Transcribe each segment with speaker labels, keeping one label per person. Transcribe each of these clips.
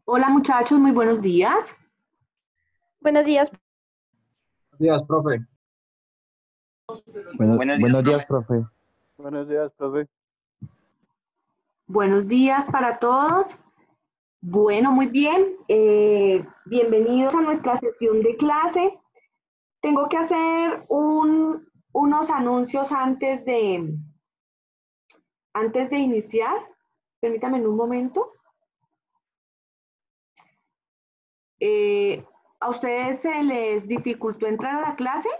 Speaker 1: Hola muchachos, muy buenos días.
Speaker 2: Buenos días.
Speaker 3: Días, profe.
Speaker 4: Buenos días,
Speaker 5: Buenos días,
Speaker 4: profe.
Speaker 5: profe.
Speaker 3: Buenos días, profe.
Speaker 1: Buenos días para todos. Bueno, muy bien. Bienvenidos a nuestra sesión de clase. Tengo que hacer unos anuncios antes de iniciar. Permítame un momento. ¿A ustedes se les dificultó entrar a la clase?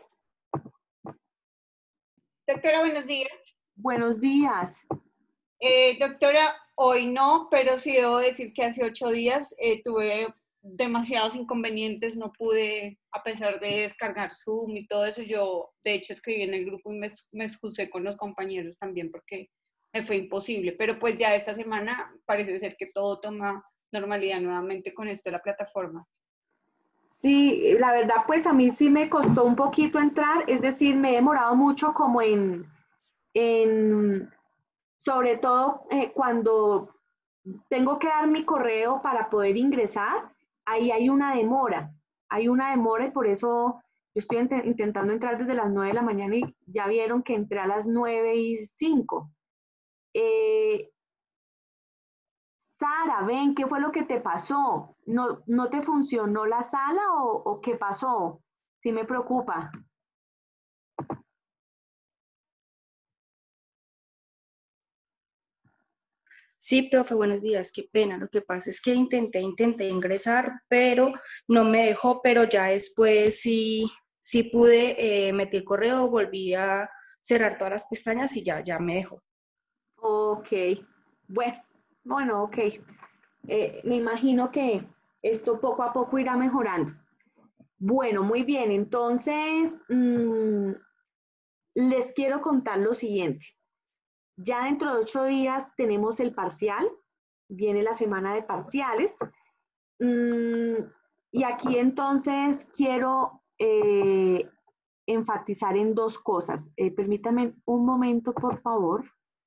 Speaker 2: Doctora, buenos días.
Speaker 1: Buenos días.
Speaker 2: Doctora, hoy no, pero sí debo decir que hace 8 días tuve demasiados inconvenientes, no pude, a pesar de descargar Zoom y todo eso, yo de hecho escribí en el grupo y me excusé con los compañeros también porque me fue imposible, pero pues ya esta semana parece ser que todo toma normalidad nuevamente con esto de la plataforma.
Speaker 1: Sí, la verdad, pues a mí sí me costó un poquito entrar, es decir, me he demorado mucho como en sobre todo cuando tengo que dar mi correo para poder ingresar, ahí hay una demora y por eso yo estoy intentando entrar desde las 9 de la mañana y ya vieron que entré a las 9:05. Eh, Sara, ven, ¿qué fue lo que te pasó? ¿No te funcionó la sala o qué pasó? Sí me preocupa.
Speaker 6: Sí, profe, buenos días, qué pena. Lo que pasa es que intenté ingresar, pero no me dejó, pero ya después sí pude, metí el correo, volví a cerrar todas las pestañas y ya me dejó.
Speaker 1: Ok, bueno, ok. Me imagino que esto poco a poco irá mejorando. Bueno, muy bien, entonces les quiero contar lo siguiente. Ya dentro de 8 días tenemos el parcial, viene la semana de parciales. Mm, y aquí entonces quiero enfatizar en dos cosas. Permítame un momento, por favor.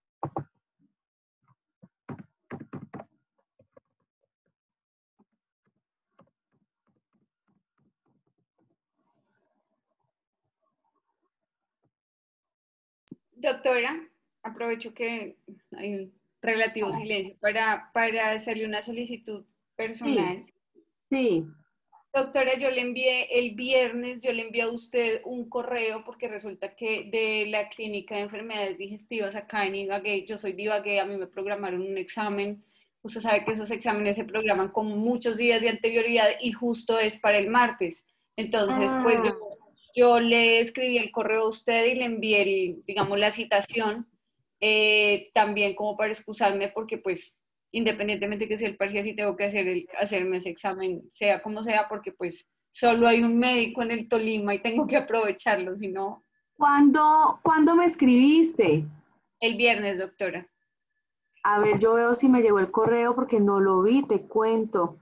Speaker 2: Doctora, aprovecho que hay un relativo silencio para hacerle una solicitud
Speaker 1: Sí,
Speaker 2: personal.
Speaker 1: sí.
Speaker 2: Doctora, yo le envié el viernes, yo le envié a usted un correo porque resulta que de la clínica de enfermedades digestivas acá en Ibagué, yo soy de Ibagué, a mí me programaron un examen. Usted sabe que esos exámenes se programan con muchos días de anterioridad y justo es para el martes. Entonces, pues
Speaker 1: Ah,
Speaker 2: yo le escribí el correo a usted y le envié, digamos, la citación, también como para excusarme porque pues independientemente que sea el parcial, sí tengo que hacerme ese examen, sea como sea, porque pues solo hay un médico en el Tolima y tengo que aprovecharlo, si no,
Speaker 1: ¿cuándo me escribiste?
Speaker 2: el viernes, doctora.
Speaker 1: A ver, yo veo si me llegó el correo porque no lo vi, te cuento.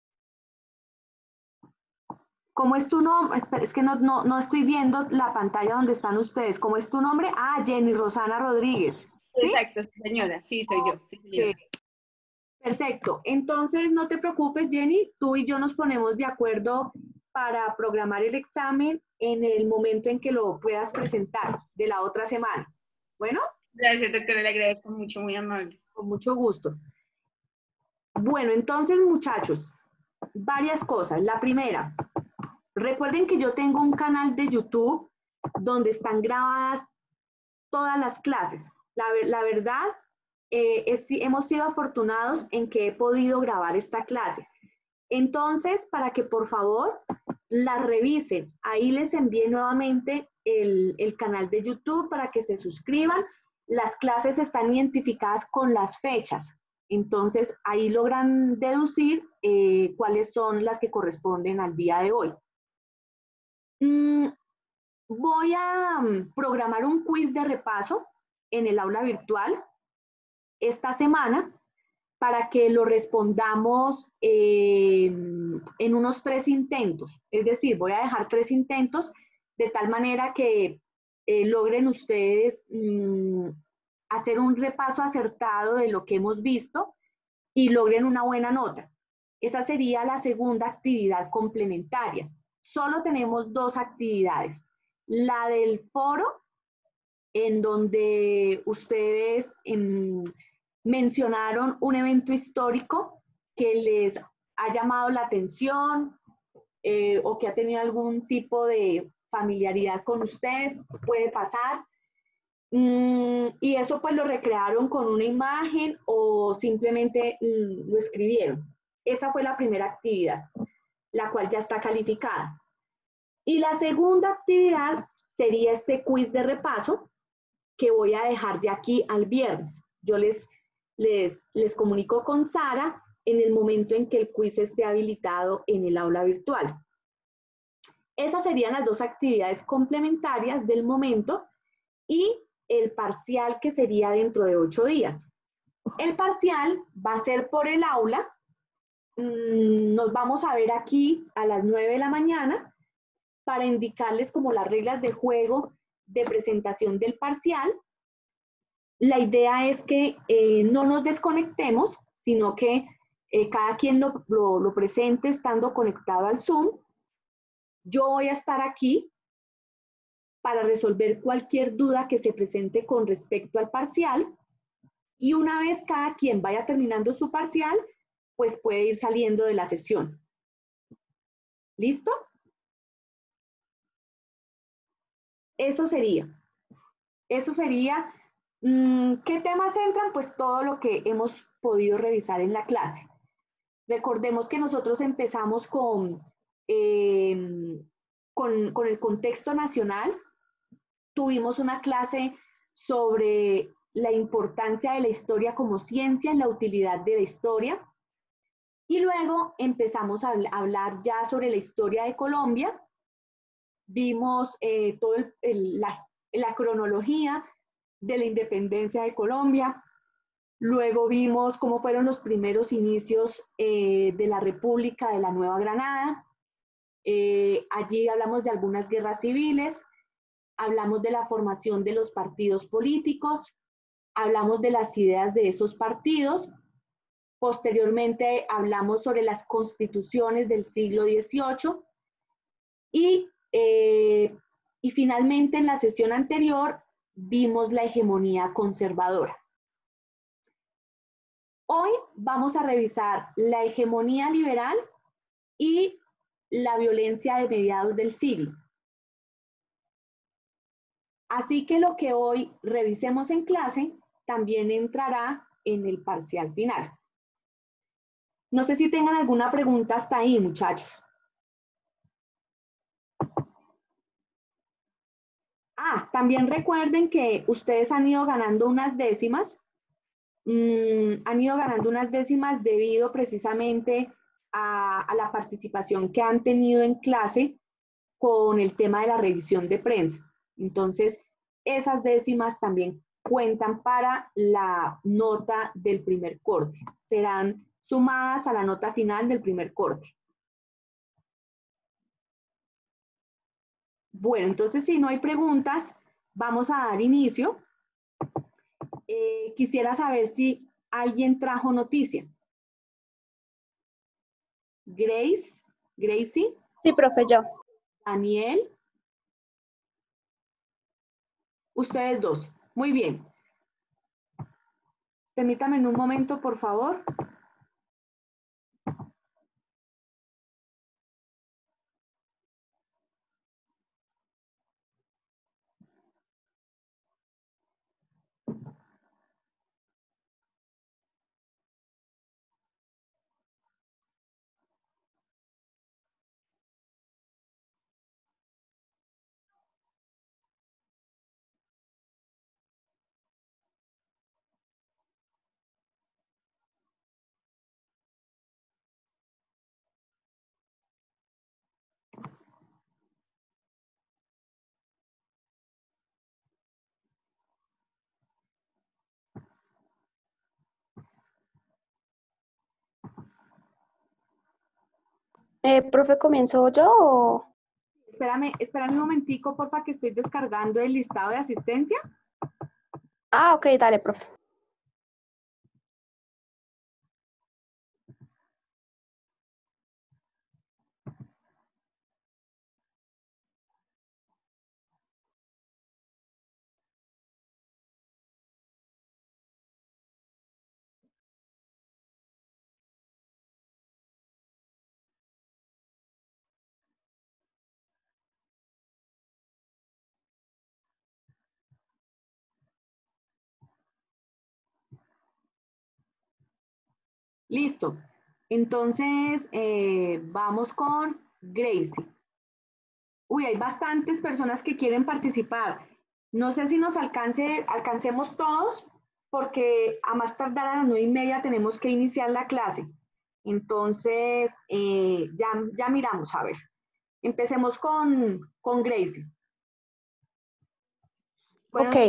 Speaker 1: ¿Cómo es tu nombre? Espera, es que no estoy viendo la pantalla donde están ustedes. ¿Cómo es tu nombre? Ah, Jenny Rosana Rodríguez. ¿Sí?
Speaker 2: Exacto, sí, señora, sí, soy yo, sí,
Speaker 1: Ok,
Speaker 2: señora.
Speaker 1: perfecto. Entonces, no te preocupes, Jenny. Tú y yo nos ponemos de acuerdo para programar el examen en el momento en que lo puedas presentar de la otra semana. Bueno,
Speaker 2: Gracias, doctora, le agradezco mucho, muy amable.
Speaker 1: con mucho gusto. Bueno, entonces, muchachos, varias cosas. La primera, recuerden que yo tengo un canal de YouTube donde están grabadas todas las clases. La verdad, hemos sido afortunados en que he podido grabar esta clase. Entonces, para que por favor la revisen, ahí les envié nuevamente el canal de YouTube para que se suscriban. Las clases están identificadas con las fechas. Entonces, ahí logran deducir cuáles son las que corresponden al día de hoy. Mm, Voy a programar un quiz de repaso en el aula virtual esta semana para que lo respondamos en unos 3 intentos. Es decir, voy a dejar 3 intentos de tal manera que logren ustedes hacer un repaso acertado de lo que hemos visto y logren una buena nota. Esa sería la segunda actividad complementaria. Solo tenemos dos actividades. La del foro, en donde ustedes mencionaron un evento histórico que les ha llamado la atención o que ha tenido algún tipo de familiaridad con ustedes, puede pasar. Y eso pues lo recrearon con una imagen o simplemente lo escribieron. Esa fue la primera actividad, la cual ya está calificada. Y la segunda actividad sería este quiz de repaso que voy a dejar de aquí al viernes. Yo les comunico con Sara en el momento en que el quiz esté habilitado en el aula virtual. Esas serían las dos actividades complementarias del momento y el parcial que sería dentro de 8 días. El parcial va a ser por el aula. Nos vamos a ver aquí a las 9 de la mañana para indicarles como las reglas de juego de presentación del parcial. La idea es que no nos desconectemos, sino que cada quien lo presente estando conectado al Zoom. Yo voy a estar aquí para resolver cualquier duda que se presente con respecto al parcial. Y una vez cada quien vaya terminando su parcial, pues puede ir saliendo de la sesión. ¿Listo? Eso sería. ¿Qué temas entran? Pues todo lo que hemos podido revisar en la clase. Recordemos que nosotros empezamos con el contexto nacional. Tuvimos una clase sobre la importancia de la historia como ciencia, la utilidad de la historia. Y luego empezamos a hablar ya sobre la historia de Colombia. Vimos toda la cronología de la independencia de Colombia. Luego vimos cómo fueron los primeros inicios de la República de la Nueva Granada. Allí hablamos de algunas guerras civiles, hablamos de la formación de los partidos políticos, hablamos de las ideas de esos partidos. Posteriormente hablamos sobre las constituciones del siglo XVIII y finalmente en la sesión anterior vimos la hegemonía conservadora. Hoy vamos a revisar la hegemonía liberal y la violencia de mediados del siglo. Así que lo que hoy revisemos en clase también entrará en el parcial final. No sé si tengan alguna pregunta hasta ahí, muchachos. También recuerden que ustedes han ido ganando unas décimas. Han ido ganando unas décimas debido precisamente a la participación que han tenido en clase con el tema de la revisión de prensa. Entonces, esas décimas también cuentan para la nota del primer corte. Serán sumadas a la nota final del primer corte. Bueno, entonces si no hay preguntas, vamos a dar inicio. Quisiera saber si alguien trajo noticia. Gracie.
Speaker 4: Sí, profe, yo.
Speaker 1: Daniel. Ustedes dos. Muy bien. Permítame un momento, por favor.
Speaker 4: Profe, ¿comienzo yo o...?
Speaker 1: Espérame un momentico, porfa, que estoy descargando el listado de asistencia.
Speaker 4: Ok, dale, profe.
Speaker 1: Listo. Entonces, vamos con Gracie. Uy, hay bastantes personas que quieren participar. No sé si nos alcancemos todos, porque a más tardar a las 9:30 tenemos que iniciar la clase. Entonces, ya miramos, a ver. Empecemos con Gracie. Bueno,
Speaker 4: Ok,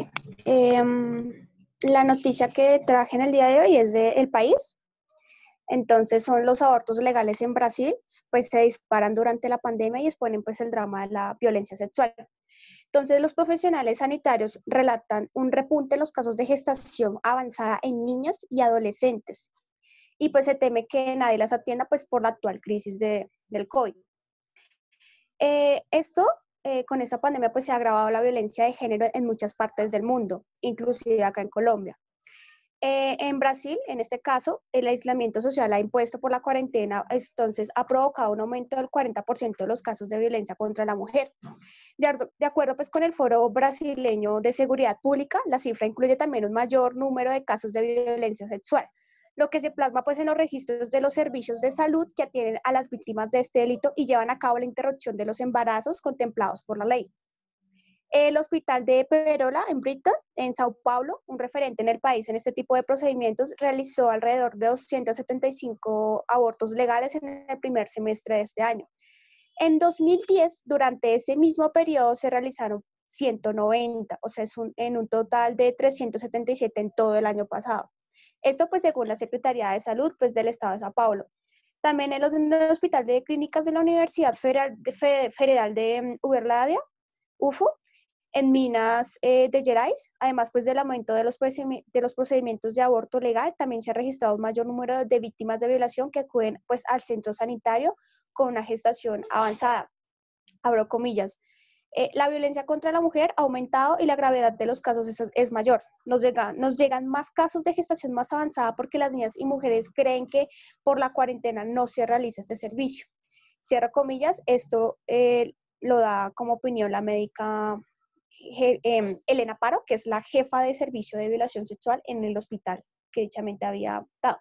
Speaker 4: la noticia que traje en el día de hoy es de El País. Entonces son los abortos legales en Brasil, pues se disparan durante la pandemia y exponen pues el drama de la violencia sexual. Entonces los profesionales sanitarios relatan un repunte en los casos de gestación avanzada en niñas y adolescentes. Y pues se teme que nadie las atienda pues por la actual crisis del COVID. Con esta pandemia pues se ha agravado la violencia de género en muchas partes del mundo, inclusive acá en Colombia. En Brasil, en este caso, el aislamiento social ha impuesto por la cuarentena, entonces ha provocado un aumento del 40% de los casos de violencia contra la mujer. De acuerdo pues, con el Foro Brasileño de Seguridad Pública, la cifra incluye también un mayor número de casos de violencia sexual, lo que se plasma pues, en los registros de los servicios de salud que atienden a las víctimas de este delito y llevan a cabo la interrupción de los embarazos contemplados por la ley. El hospital de Perola, en Brighton, en Sao Paulo, un referente en el país en este tipo de procedimientos, realizó alrededor de 275 abortos legales en el primer semestre de este año. En 2010, durante ese mismo periodo, se realizaron 190, o sea, en un total de 377 en todo el año pasado. Esto, pues, según la Secretaría de Salud, pues, del Estado de Sao Paulo. También en el Hospital de Clínicas de la Universidad Federal de Uberlândia, UFO, en Minas de Gerais, además pues del aumento de los procedimientos de aborto legal, también se ha registrado un mayor número de víctimas de violación que acuden pues al centro sanitario con una gestación avanzada. Abro comillas. La violencia contra la mujer ha aumentado y la gravedad de los casos es mayor. Nos llegan más casos de gestación más avanzada porque las niñas y mujeres creen que por la cuarentena no se realiza este servicio. Cierro comillas, esto lo da como opinión la médica Elena Paro, que es la jefa de servicio de violación sexual en el hospital que dichamente había dado.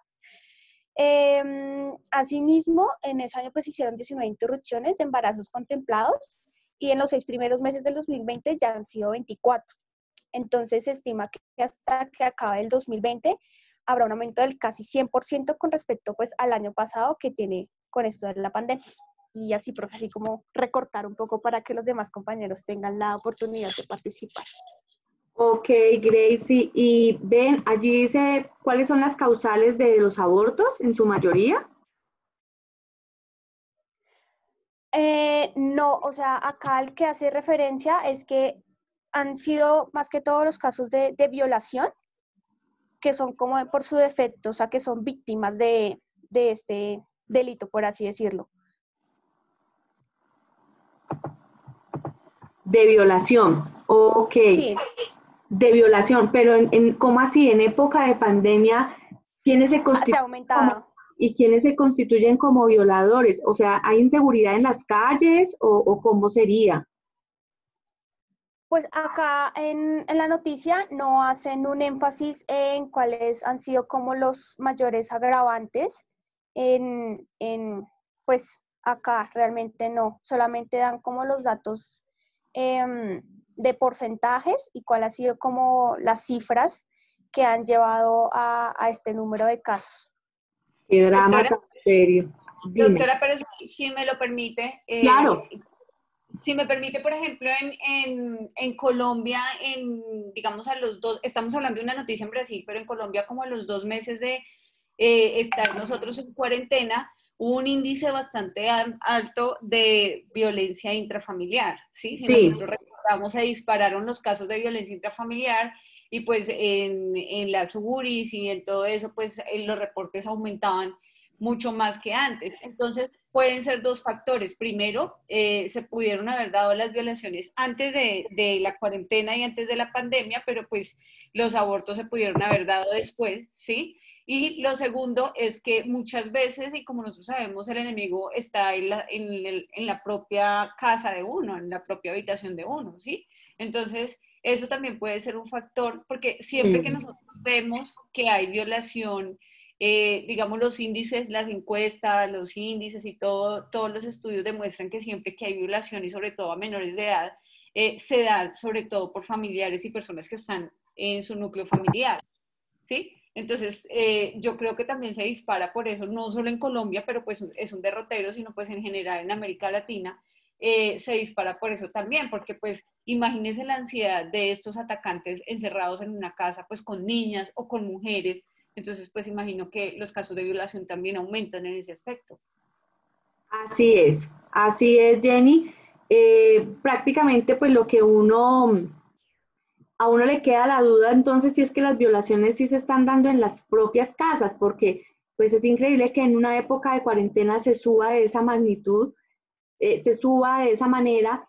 Speaker 4: Asimismo, en ese año pues hicieron 19 interrupciones de embarazos contemplados y en los 6 primeros meses del 2020 ya han sido 24. Entonces se estima que hasta que acabe el 2020 habrá un aumento del casi 100% con respecto pues al año pasado que tiene con esto de la pandemia. Y así, profe, así como recortar un poco para que los demás compañeros tengan la oportunidad de participar.
Speaker 1: Ok, Gracie. Y ven, allí dice cuáles son las causales de los abortos en su mayoría.
Speaker 4: No, o sea, acá el que hace referencia es que han sido más que todos los casos de violación, que son como por su defecto, o sea, que son víctimas de este delito, por así decirlo.
Speaker 1: De violación. Ok.
Speaker 4: Sí.
Speaker 1: De violación, pero ¿cómo así? En época de pandemia, ¿quiénes se
Speaker 4: Se ha
Speaker 1: constituyen
Speaker 4: aumentado.
Speaker 1: y quiénes se constituyen como violadores? O sea, ¿hay inseguridad en las calles o cómo sería?
Speaker 4: Pues acá en la noticia no hacen un énfasis en cuáles han sido como los mayores agravantes. Pues acá realmente no, solamente dan como los datos de porcentajes y cuál ha sido como las cifras que han llevado a este número de casos.
Speaker 1: Qué drama
Speaker 2: Doctora,
Speaker 1: tan serio. Dime.
Speaker 2: doctora, pero si me lo permite,
Speaker 1: Claro.
Speaker 2: si me permite, por ejemplo, en Colombia, digamos estamos hablando de una noticia en Brasil, pero en Colombia como a los 2 meses de estar nosotros en cuarentena, hubo un índice bastante alto de violencia intrafamiliar, ¿sí? Si
Speaker 1: Sí.
Speaker 2: nosotros recordamos, se dispararon los casos de violencia intrafamiliar y pues en las URIs y en todo eso, pues los reportes aumentaban mucho más que antes. Entonces, pueden ser 2 factores. Primero, se pudieron haber dado las violaciones antes de la cuarentena y antes de la pandemia, pero pues los abortos se pudieron haber dado después, ¿sí? Y lo segundo es que muchas veces, y como nosotros sabemos, el enemigo está en la propia casa de uno, en la propia habitación de uno, ¿sí? Entonces, eso también puede ser un factor, porque siempre que nosotros vemos que hay violación digamos, los índices, las encuestas, los índices y todos los estudios demuestran que siempre que hay violación y sobre todo a menores de edad, se da sobre todo por familiares y personas que están en su núcleo familiar, ¿sí? Entonces, yo creo que también se dispara por eso, no solo en Colombia, pero pues es un derrotero, sino pues en general en América Latina, se dispara por eso también, porque pues imagínense la ansiedad de estos atacantes encerrados en una casa pues con niñas o con mujeres, entonces pues imagino que los casos de violación también aumentan en ese aspecto.
Speaker 1: Así es, Jenny. Prácticamente pues lo que a uno le queda la duda entonces si es que las violaciones sí se están dando en las propias casas, porque pues es increíble que en una época de cuarentena se suba de esa magnitud, se suba de esa manera,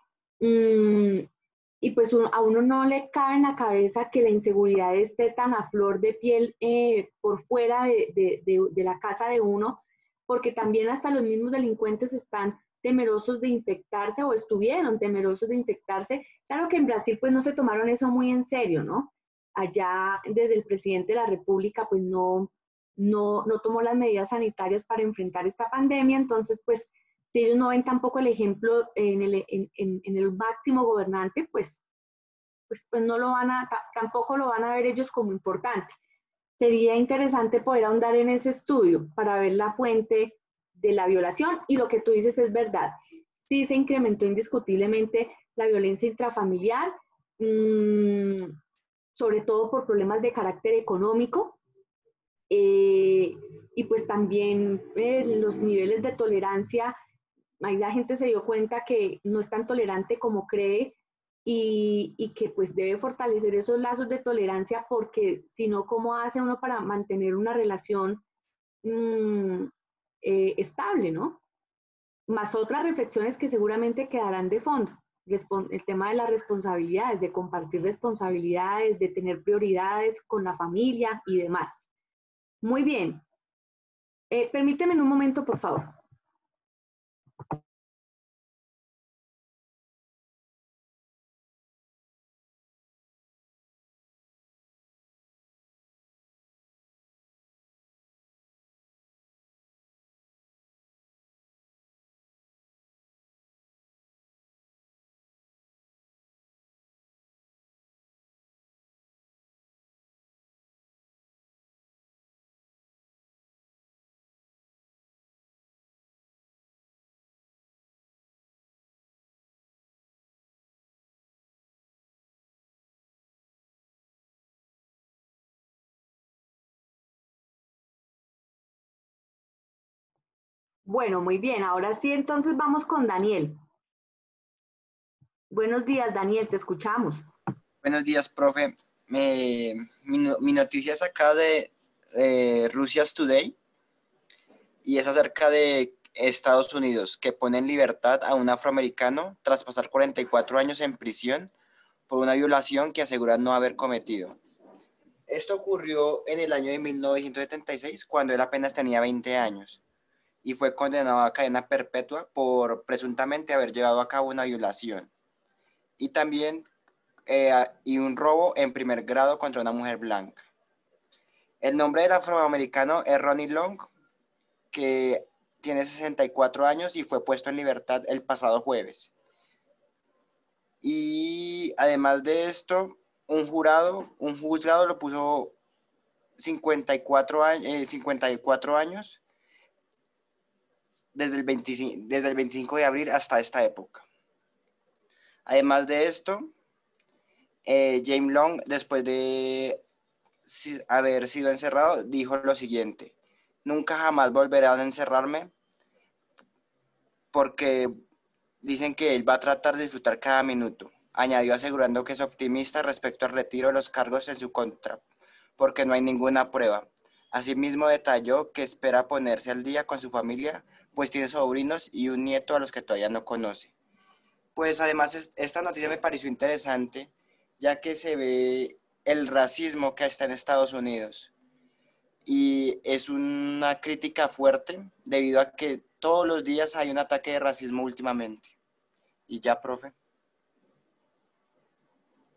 Speaker 1: y pues a uno no le cabe en la cabeza que la inseguridad esté tan a flor de piel por fuera de la casa de uno, porque también hasta los mismos delincuentes están temerosos de infectarse o estuvieron temerosos de infectarse. Claro que en Brasil pues no se tomaron eso muy en serio, ¿no? Allá desde el presidente de la República pues no tomó las medidas sanitarias para enfrentar esta pandemia, entonces pues si ellos no ven tampoco el ejemplo en el máximo gobernante, pues no lo tampoco lo van a ver ellos como importante. Sería interesante poder ahondar en ese estudio para ver la fuente de la violación y lo que tú dices es verdad. Sí se incrementó indiscutiblemente la violencia intrafamiliar, sobre todo por problemas de carácter económico, y pues también los niveles de tolerancia. Ahí la gente se dio cuenta que no es tan tolerante como cree y que pues debe fortalecer esos lazos de tolerancia porque si no, ¿cómo hace uno para mantener una relación estable, ¿no? Más otras reflexiones que seguramente quedarán de fondo. El tema de las responsabilidades, de compartir responsabilidades, de tener prioridades con la familia y demás. Muy bien. Permíteme en un momento, por favor. Bueno, muy bien. Ahora sí, entonces vamos con Daniel. Buenos días, Daniel, te escuchamos.
Speaker 5: Buenos días, profe. Mi noticia es acá de Russia's Today y es acerca de Estados Unidos, que pone en libertad a un afroamericano tras pasar 44 años en prisión por una violación que asegura no haber cometido. Esto ocurrió en el año de 1976, cuando él apenas tenía 20 años y fue condenado a cadena perpetua por presuntamente haber llevado a cabo una violación. Y también y un robo en primer grado contra una mujer blanca. El nombre del afroamericano es Ronnie Long, que tiene 64 años y fue puesto en libertad el pasado jueves. Y además de esto, un juzgado lo puso 54 años desde el 25 de abril hasta esta época. Además de esto, James Long, después de haber sido encerrado, dijo lo siguiente: nunca jamás volverán a encerrarme porque dicen que él va a tratar de disfrutar cada minuto. Añadió asegurando que es optimista respecto al retiro de los cargos en su contra, porque no hay ninguna prueba. Asimismo detalló que espera ponerse al día con su familia, pues tiene sobrinos y un nieto a los que todavía no conoce. Pues además esta noticia me pareció interesante, ya que se ve el racismo que está en Estados Unidos. Y es una crítica fuerte debido a que todos los días hay un ataque de racismo últimamente. Y ya, profe.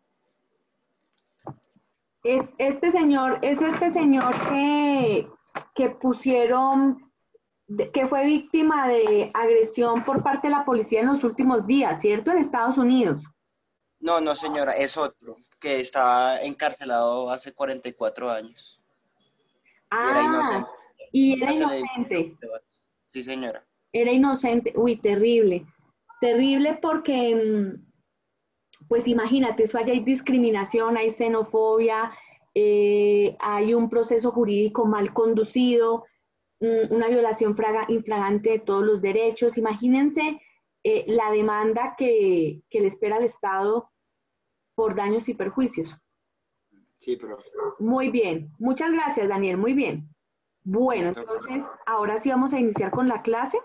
Speaker 1: Es este señor que pusieron, que fue víctima de agresión por parte de la policía en los últimos días, ¿cierto? En Estados Unidos.
Speaker 5: No, no, señora, es otro, que está encarcelado hace 44 años. Y era inocente.
Speaker 1: Y era
Speaker 5: Ya se le-
Speaker 1: inocente.
Speaker 5: Sí, señora.
Speaker 1: Era inocente. Uy, terrible. Terrible porque, pues imagínate, eso allá hay discriminación, hay xenofobia, hay un proceso jurídico mal conducido, una violación infragante de todos los derechos. Imagínense la demanda que le espera al Estado por daños y perjuicios.
Speaker 5: Sí, profe.
Speaker 1: Muy bien. Muchas gracias, Daniel. Muy bien. Bueno,
Speaker 5: Listo.
Speaker 1: entonces, ahora sí vamos a iniciar con la clase.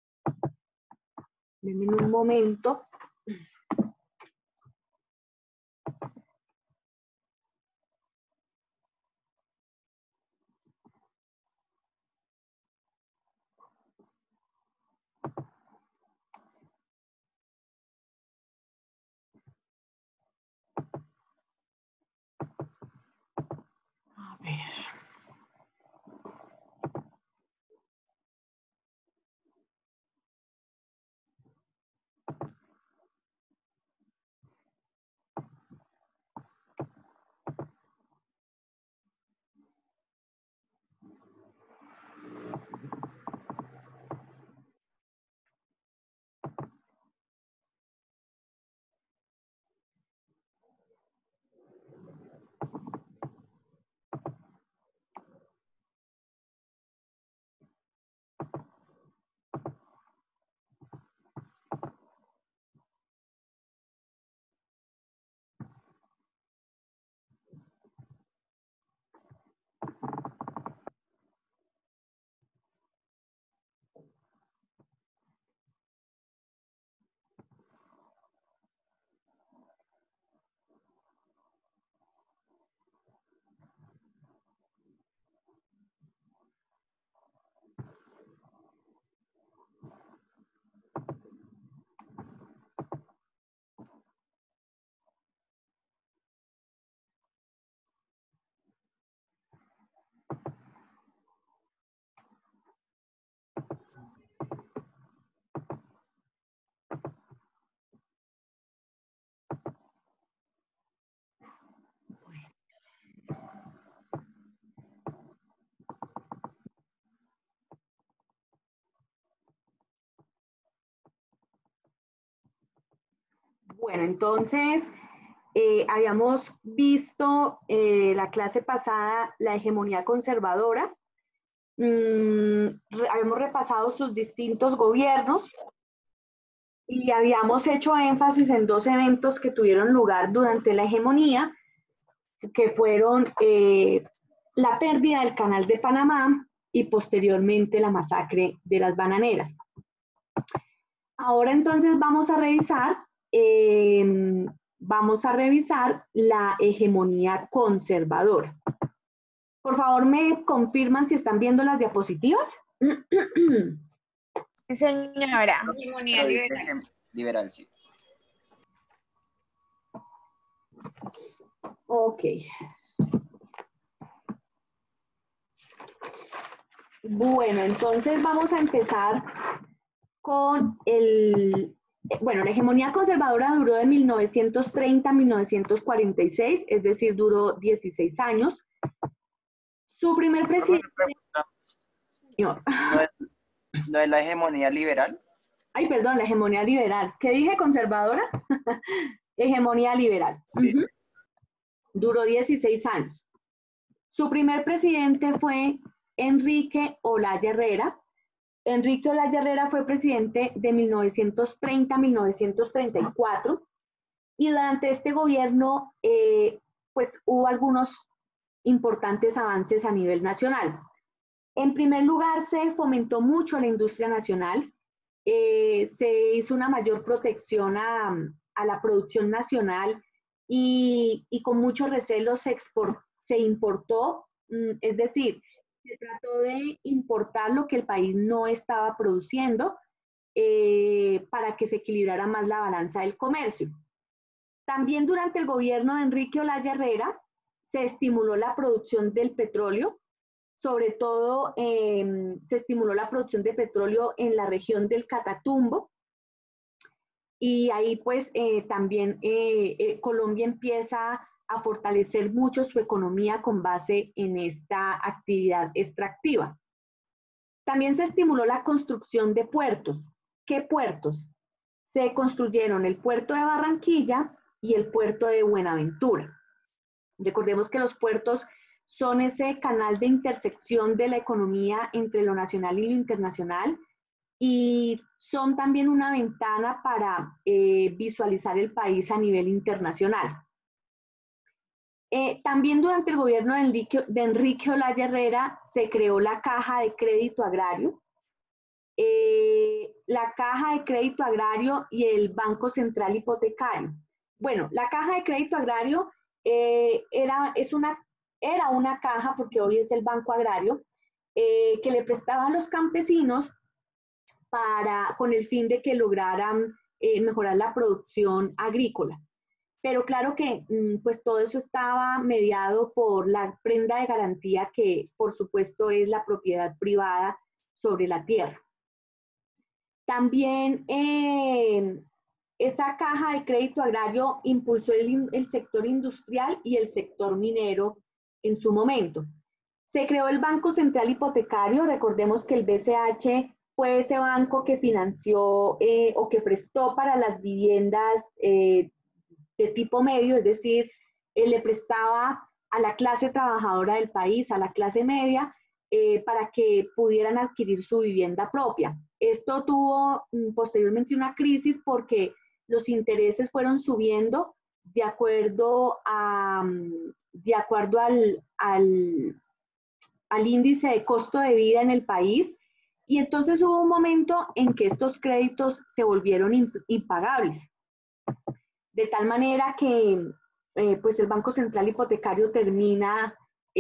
Speaker 1: Denme un momento. A ver. Bueno, entonces, habíamos visto la clase pasada la hegemonía conservadora. Habíamos repasado sus distintos gobiernos y habíamos hecho énfasis en dos eventos que tuvieron lugar durante la hegemonía, que fueron la pérdida del Canal de Panamá y posteriormente la masacre de las bananeras. Ahora entonces vamos a revisar la hegemonía conservadora. Por favor, ¿me confirman si están viendo las diapositivas?
Speaker 7: Sí, señora.
Speaker 2: Hegemonía
Speaker 5: Pero dice
Speaker 2: liberal.
Speaker 5: liberal, sí.
Speaker 1: Ok. Bueno, entonces vamos a empezar con bueno, la hegemonía conservadora duró de 1930 a 1946, es decir, duró 16 años. Su primer presidente... Señor.
Speaker 5: ¿No es la hegemonía liberal?
Speaker 1: Ay, perdón, la hegemonía liberal. ¿Qué dije, conservadora? Hegemonía liberal.
Speaker 5: Sí.
Speaker 1: Duró 16 años. Su primer presidente fue Enrique Olaya Herrera. Enrique Olaya Herrera fue presidente de 1930 a 1934 y durante este gobierno pues hubo algunos importantes avances a nivel nacional. En primer lugar, se fomentó mucho la industria nacional, se hizo una mayor protección a la producción nacional y con mucho recelo se importó, es decir, se trató de importar lo que el país no estaba produciendo para que se equilibrara más la balanza del comercio. También durante el gobierno de Enrique Olaya Herrera se estimuló la producción del petróleo, sobre todo se estimuló la producción de petróleo en la región del Catatumbo, y ahí pues también Colombia empieza a fortalecer mucho su economía con base en esta actividad extractiva. También se estimuló la construcción de puertos. ¿Qué puertos? Se construyeron el puerto de Barranquilla y el puerto de Buenaventura. Recordemos que los puertos son ese canal de intersección de la economía entre lo nacional y lo internacional, y son también una ventana para visualizar el país a nivel internacional. También durante el gobierno de Enrique Olaya Herrera se creó la Caja de Crédito Agrario, la Caja de Crédito Agrario y el Banco Central Hipotecario. Bueno, la Caja de Crédito Agrario era una caja, porque hoy es el Banco Agrario, que le prestaba a los campesinos con el fin de que lograran mejorar la producción agrícola. Pero claro que pues todo eso estaba mediado por la prenda de garantía, que por supuesto es la propiedad privada sobre la tierra. También esa Caja de Crédito Agrario impulsó el sector industrial y el sector minero en su momento. Se creó el Banco Central Hipotecario. Recordemos que el BCH fue ese banco que financió o que prestó para las viviendas de tipo medio, es decir, le prestaba a la clase trabajadora del país, a la clase media, para que pudieran adquirir su vivienda propia. Esto tuvo posteriormente una crisis porque los intereses fueron subiendo de acuerdo al índice de costo de vida en el país, y entonces hubo un momento en que estos créditos se volvieron impagables. De tal manera que pues el Banco Central Hipotecario termina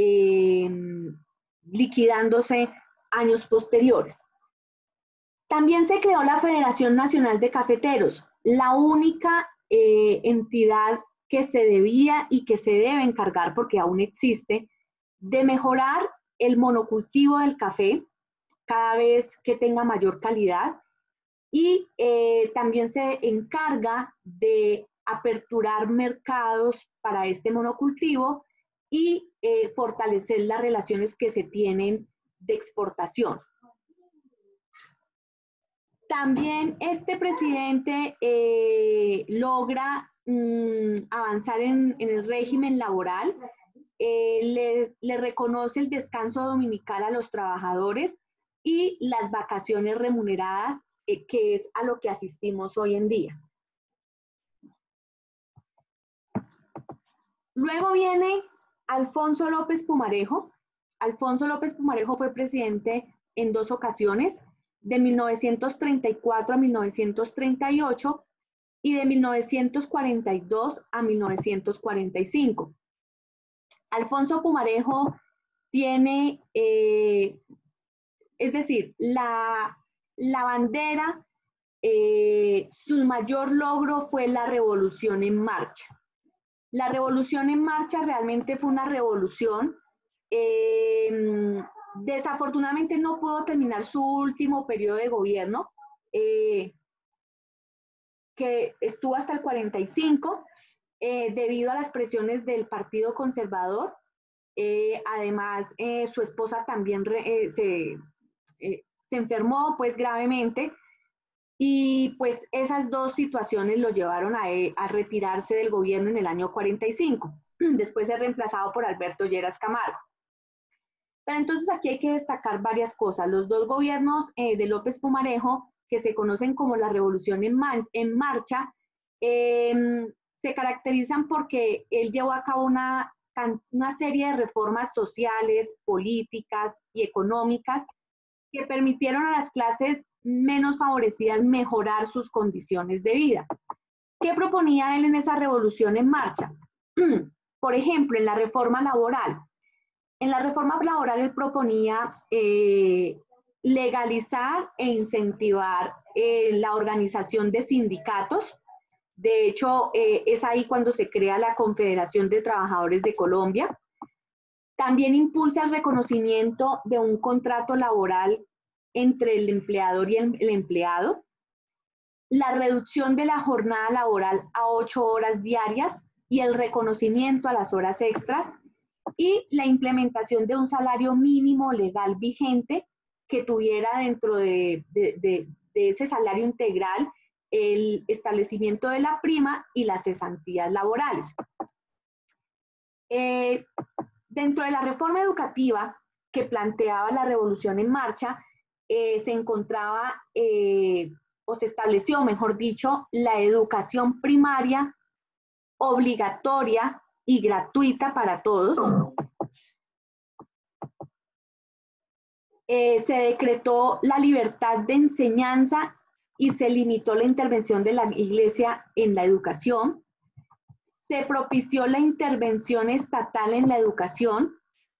Speaker 1: liquidándose años posteriores. También se creó la Federación Nacional de Cafeteros, la única entidad que se debía y que se debe encargar, porque aún existe, de mejorar el monocultivo del café cada vez que tenga mayor calidad, y también se encarga de aperturar mercados para este monocultivo y fortalecer las relaciones que se tienen de exportación. También este presidente logra avanzar en el régimen laboral, le reconoce el descanso dominical a los trabajadores y las vacaciones remuneradas, que es a lo que asistimos hoy en día. Luego viene Alfonso López Pumarejo. Alfonso López Pumarejo fue presidente en 2 ocasiones, de 1934 a 1938 y de 1942 a 1945. Alfonso Pumarejo tiene, es decir, la bandera, su mayor logro fue la Revolución en Marcha. La Revolución en Marcha realmente fue una revolución. Desafortunadamente no pudo terminar su último periodo de gobierno, que estuvo hasta el 45, debido a las presiones del Partido Conservador. Además, su esposa también se enfermó pues gravemente, y pues esas 2 situaciones lo llevaron a retirarse del gobierno en el año 45, después de ser reemplazado por Alberto Lleras Camargo. Pero entonces aquí hay que destacar varias cosas. Los 2 gobiernos de López Pumarejo, que se conocen como la Revolución en Marcha, se caracterizan porque él llevó a cabo una serie de reformas sociales, políticas y económicas que permitieron a las clases menos favorecidas mejorar sus condiciones de vida. ¿Qué proponía él en esa Revolución en Marcha? Por ejemplo, en la reforma laboral. En la reforma laboral él proponía legalizar e incentivar la organización de sindicatos. De hecho, es ahí cuando se crea la Confederación de Trabajadores de Colombia. También impulsa el reconocimiento de un contrato laboral entre el empleador y el empleado, la reducción de la jornada laboral a 8 horas diarias y el reconocimiento a las horas extras, y la implementación de un salario mínimo legal vigente que tuviera dentro de ese salario integral el establecimiento de la prima y las cesantías laborales. Dentro de la reforma educativa que planteaba la Revolución en Marcha, se encontraba, o se estableció, mejor dicho, la educación primaria obligatoria y gratuita para todos. Se decretó la libertad de enseñanza y se limitó la intervención de la Iglesia en la educación. Se propició la intervención estatal en la educación,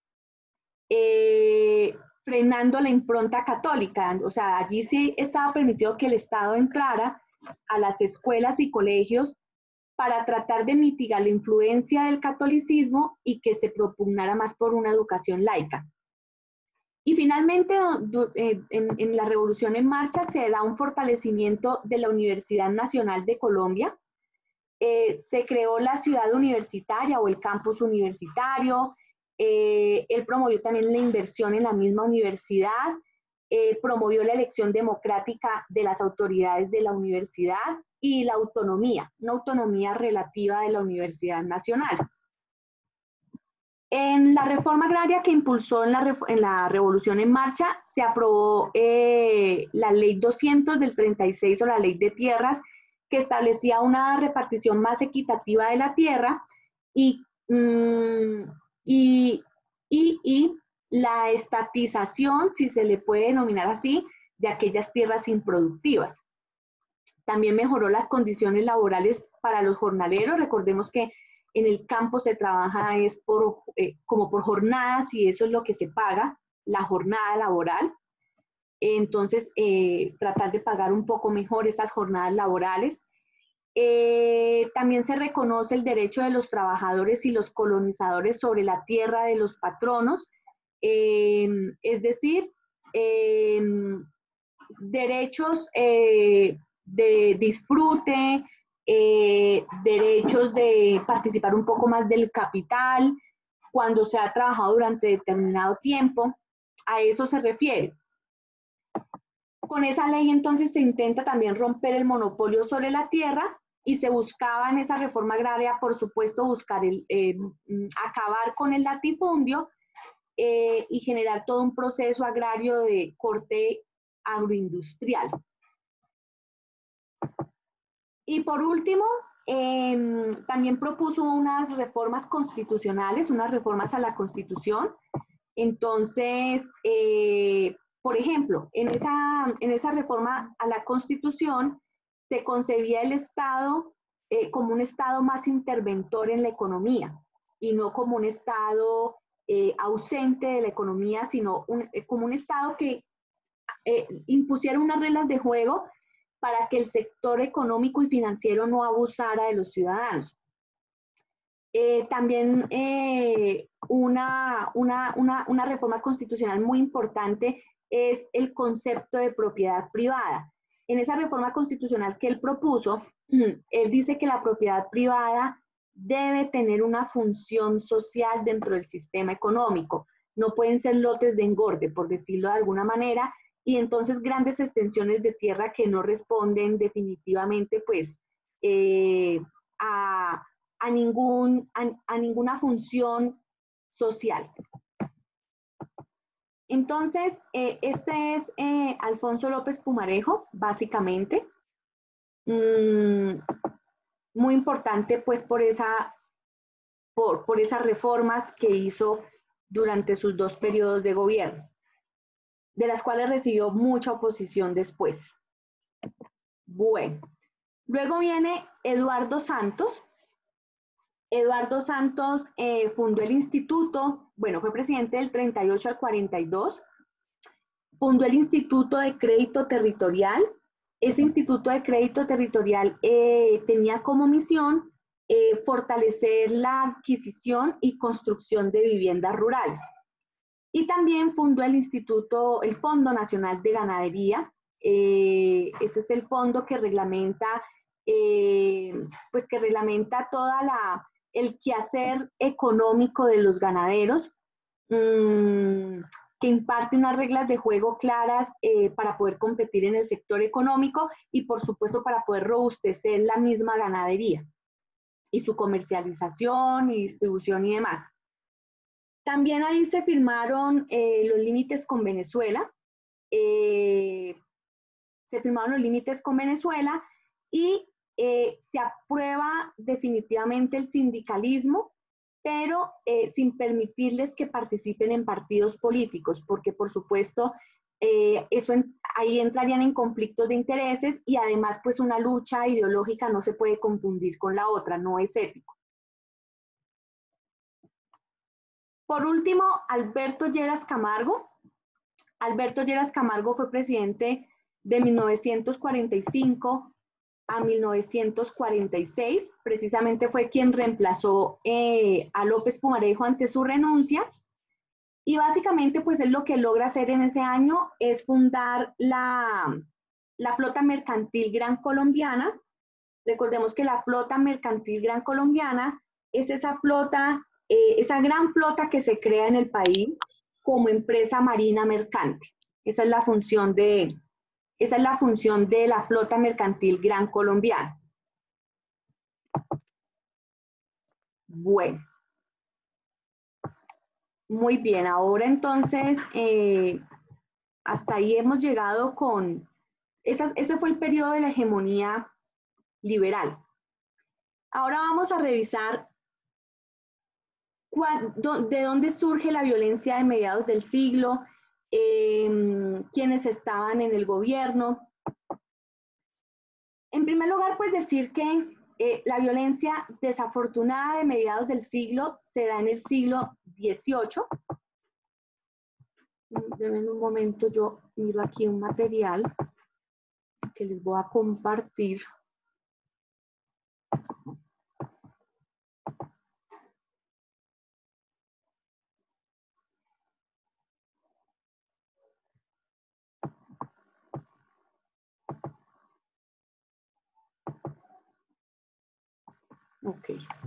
Speaker 1: frenando la impronta católica. O sea, allí sí estaba permitido que el Estado entrara a las escuelas y colegios para tratar de mitigar la influencia del catolicismo y que se propugnara más por una educación laica. Y finalmente, en la Revolución en Marcha se da un fortalecimiento de la Universidad Nacional de Colombia. Se creó la ciudad universitaria o el campus universitario. Él promovió también la inversión en la misma universidad. Promovió la elección democrática de las autoridades de la universidad y la autonomía, una autonomía relativa de la Universidad Nacional. En la reforma agraria que impulsó en la Revolución en Marcha, se aprobó la Ley 200 del 36, o la Ley de Tierras, que establecía una repartición más equitativa de la tierra y la estatización, si se le puede denominar así, de aquellas tierras improductivas. También mejoró las condiciones laborales para los jornaleros. Recordemos que en el campo se trabaja como por jornadas, y eso es lo que se paga, la jornada laboral. Entonces, tratar de pagar un poco mejor esas jornadas laborales. También se reconoce el derecho de los trabajadores y los colonizadores sobre la tierra de los patronos, es decir, derechos de disfrute, derechos de participar un poco más del capital cuando se ha trabajado durante determinado tiempo. A eso se refiere. Con esa ley entonces se intenta también romper el monopolio sobre la tierra, y se buscaba en esa reforma agraria, por supuesto, buscar acabar con el latifundio y generar todo un proceso agrario de corte agroindustrial. Y por último, también propuso unas reformas constitucionales, unas reformas a la Constitución. Entonces, por ejemplo, en esa reforma a la Constitución se concebía el Estado como un Estado más interventor en la economía, y no como un Estado ausente de la economía, sino como un Estado que impusiera unas reglas de juego para que el sector económico y financiero no abusara de los ciudadanos. También una reforma constitucional muy importante es el concepto de propiedad privada. En esa reforma constitucional que él propuso, él dice que la propiedad privada debe tener una función social dentro del sistema económico. No pueden ser lotes de engorde, por decirlo de alguna manera, y entonces grandes extensiones de tierra que no responden definitivamente pues a ninguna función social. Entonces, este es Alfonso López Pumarejo, básicamente. Muy importante pues por esas reformas que hizo durante sus 2 periodos de gobierno, de las cuales recibió mucha oposición después. Bueno, luego viene Eduardo Santos. Eduardo Santos fundó el instituto, bueno, fue presidente del 38 al 42, fundó el Instituto de Crédito Territorial. Ese Instituto de Crédito Territorial tenía como misión fortalecer la adquisición y construcción de viviendas rurales. Y también fundó el Fondo Nacional de Ganadería. Ese es el fondo que reglamenta, pues que reglamenta el quehacer económico de los ganaderos, que imparte unas reglas de juego claras para poder competir en el sector económico y, por supuesto, para poder robustecer la misma ganadería y su comercialización y distribución y demás. También ahí se firmaron los límites con Venezuela. Se firmaron los límites con Venezuela y se aprueba definitivamente el sindicalismo, pero sin permitirles que participen en partidos políticos, porque por supuesto ahí entrarían en conflictos de intereses y además pues una lucha ideológica no se puede confundir con la otra, no es ético. Por último, Alberto Lleras Camargo. Alberto Lleras Camargo fue presidente de 1945 a 1946. Precisamente fue quien reemplazó a López Pumarejo ante su renuncia. Y básicamente, pues él lo que logra hacer en ese año es fundar la Flota Mercantil Gran Colombiana. Recordemos que la Flota Mercantil Gran Colombiana es esa flota, esa gran flota que se crea en el país como empresa marina mercante. Esa es la función de la Flota Mercantil Gran Colombiana. Bueno. Muy bien, ahora entonces, hasta ahí hemos llegado con... Ese fue el periodo de la hegemonía liberal. Ahora vamos a revisar de dónde surge la violencia de mediados del siglo, quiénes estaban en el gobierno. En primer lugar, pues decir que la violencia desafortunada de mediados del siglo se da en el siglo XVIII. Denme un momento, yo miro aquí un material que les voy a compartir. Ok.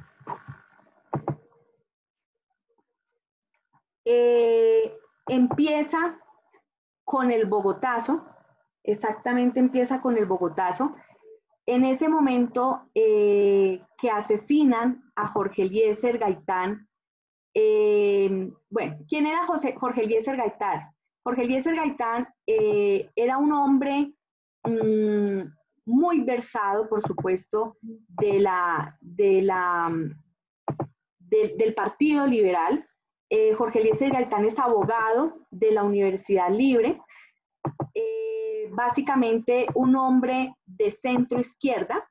Speaker 1: Empieza con el Bogotazo, exactamente empieza con el Bogotazo. En ese momento que asesinan a Jorge Eliezer Gaitán. Bueno, ¿quién era Jorge Eliezer Gaitán? Jorge Eliezer Gaitán era un hombre muy versado, por supuesto, del Partido Liberal. Jorge Eliezer Gaitán es abogado de la Universidad Libre, básicamente un hombre de centro izquierda,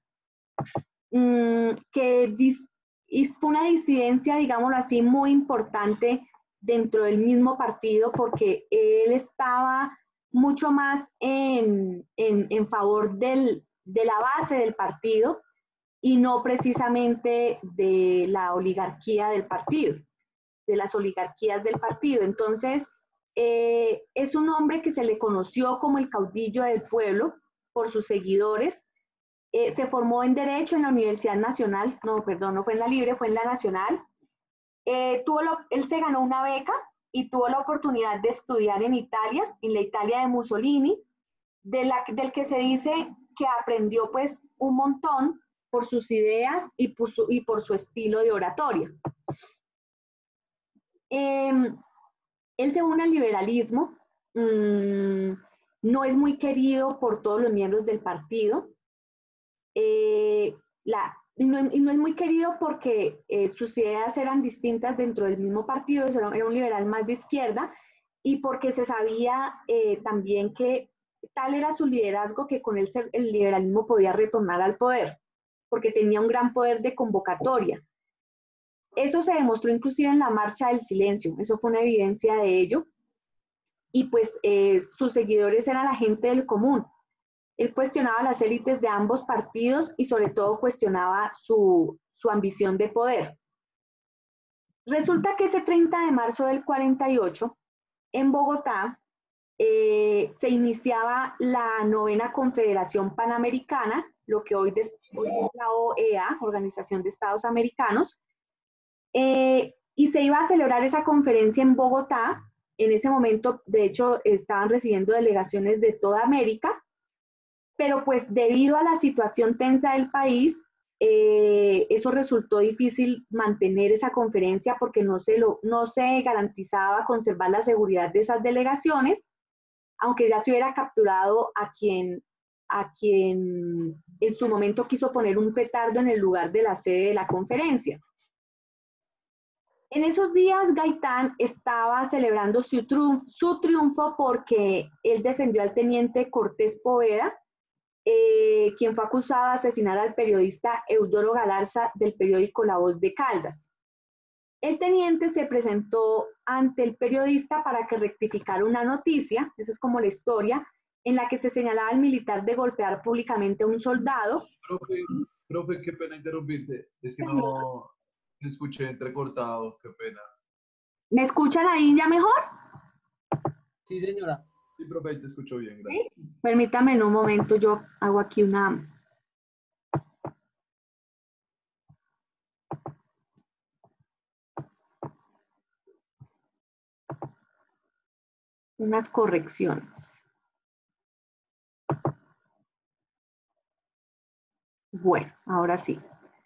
Speaker 1: que fue una disidencia, digámoslo así, muy importante dentro del mismo partido, porque él estaba mucho más en favor de la base del partido y no precisamente de la oligarquía del partido, de las oligarquías del partido. Entonces, es un hombre que se le conoció como el caudillo del pueblo por sus seguidores. Se formó en Derecho en la Universidad Nacional, no, perdón, no fue en la Libre, fue en la Nacional. Él se ganó una beca y tuvo la oportunidad de estudiar en Italia, en la Italia de Mussolini, del que se dice que aprendió pues un montón por sus ideas y por su estilo de oratoria. Él se une al liberalismo, no es muy querido por todos los miembros del partido, y no es muy querido porque sus ideas eran distintas dentro del mismo partido, era un liberal más de izquierda, y porque se sabía también que tal era su liderazgo que con él el liberalismo podía retornar al poder, porque tenía un gran poder de convocatoria. Eso se demostró inclusive en la Marcha del Silencio, eso fue una evidencia de ello, y pues sus seguidores eran la gente del común. Él cuestionaba las élites de ambos partidos y sobre todo cuestionaba su su ambición de poder. Resulta que ese 30 de marzo del 48, en Bogotá, se iniciaba la 9ª Confederación Panamericana, lo que hoy es la OEA, Organización de Estados Americanos, y se iba a celebrar esa conferencia en Bogotá. En ese momento, de hecho, estaban recibiendo delegaciones de toda América, pero pues debido a la situación tensa del país, eso resultó difícil mantener esa conferencia porque no se garantizaba conservar la seguridad de esas delegaciones, aunque ya se hubiera capturado a quien en su momento quiso poner un petardo en el lugar de la sede de la conferencia. En esos días Gaitán estaba celebrando su triunfo porque él defendió al teniente Cortés Poveda, quien fue acusado de asesinar al periodista Eudoro Galarza del periódico La Voz de Caldas. El teniente se presentó ante el periodista para que rectificara una noticia, esa es como la historia, en la que se señalaba al militar de golpear públicamente a un soldado.
Speaker 7: Profe, qué pena interrumpirte, es que no te escuché entrecortado, qué pena.
Speaker 1: ¿Me escuchan ahí ya mejor?
Speaker 3: Sí, señora.
Speaker 7: Sí, profe, te escucho bien, gracias.
Speaker 1: ¿Sí? Permítame en un momento, yo hago aquí unas correcciones. Bueno, ahora sí.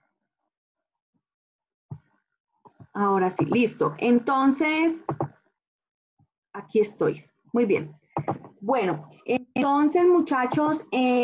Speaker 1: Ahora sí, listo. Entonces, aquí estoy. Muy bien. Bueno, entonces, muchachos,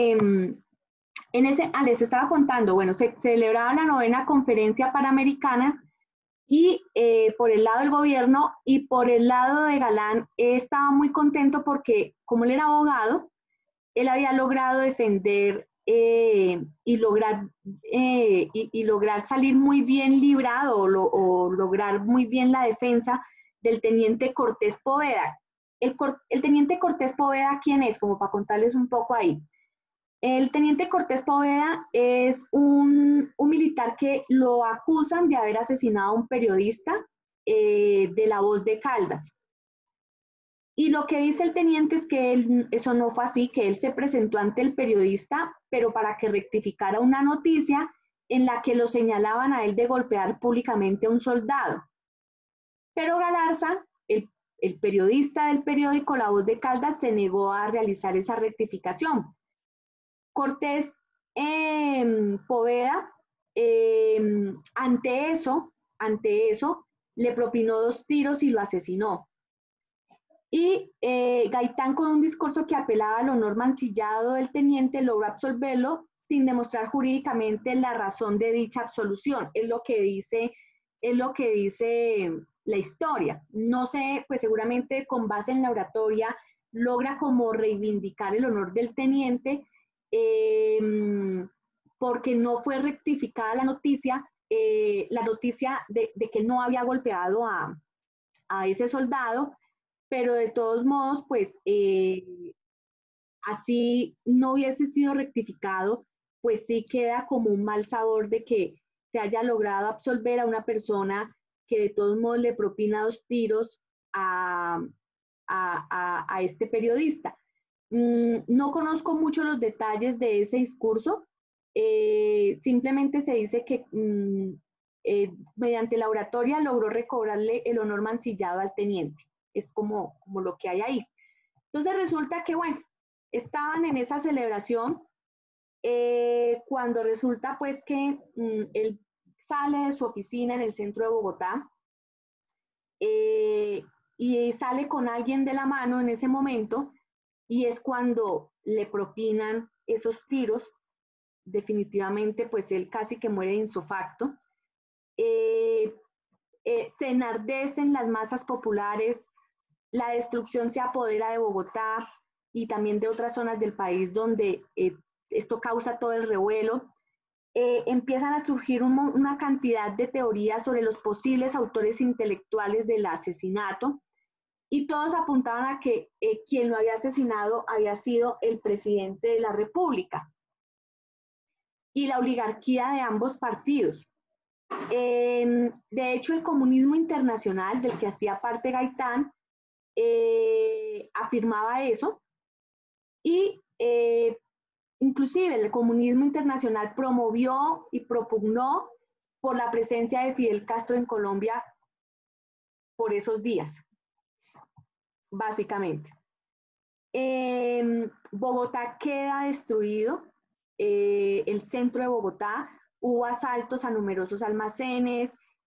Speaker 1: les estaba contando, bueno, se celebraba la 9ª Conferencia Panamericana y por el lado del gobierno y por el lado de Galán estaba muy contento porque, como él era abogado, él había logrado defender y lograr salir muy bien librado o lograr muy bien la defensa del teniente Cortés Poveda. El teniente Cortés Poveda, ¿quién es? Como para contarles un poco ahí. El teniente Cortés Poveda es un militar que lo acusan de haber asesinado a un periodista de La Voz de Caldas. Y lo que dice el teniente es que eso no fue así, que él se presentó ante el periodista, pero para que rectificara una noticia en la que lo señalaban a él de golpear públicamente a un soldado. Pero Galarza, el periodista del periódico La Voz de Caldas, se negó a realizar esa rectificación. Cortés Poveda, ante eso, le propinó 2 tiros y lo asesinó. Y Gaitán, con un discurso que apelaba al honor mancillado del teniente, logró absolverlo sin demostrar jurídicamente la razón de dicha absolución. Es lo que dice la historia. No sé, pues seguramente con base en la oratoria logra como reivindicar el honor del teniente, porque no fue rectificada la noticia de que él no había golpeado a ese soldado, pero de todos modos, pues así no hubiese sido rectificado, pues sí queda como un mal sabor de que se haya logrado absolver a una persona que de todos modos le propina 2 tiros a este periodista. No conozco mucho los detalles de ese discurso, simplemente se dice que mediante la oratoria logró recobrarle el honor mancillado al teniente. Es como lo que hay ahí. Entonces resulta que, bueno, estaban en esa celebración cuando resulta pues que él sale de su oficina en el centro de Bogotá y sale con alguien de la mano en ese momento, y es cuando le propinan esos tiros. Definitivamente pues él casi que muere de insofacto. Se enardecen las masas populares, la destrucción se apodera de Bogotá y también de otras zonas del país donde esto causa todo el revuelo. Empiezan a surgir una cantidad de teorías sobre los posibles autores intelectuales del asesinato, y todos apuntaban a que quien lo había asesinado había sido el presidente de la República y la oligarquía de ambos partidos. De hecho, el comunismo internacional, del que hacía parte Gaitán, afirmaba eso y inclusive el comunismo internacional promovió y propugnó por la presencia de Fidel Castro en Colombia por esos días, básicamente. Bogotá queda destruido, el centro de Bogotá, hubo asaltos a numerosos almacenes,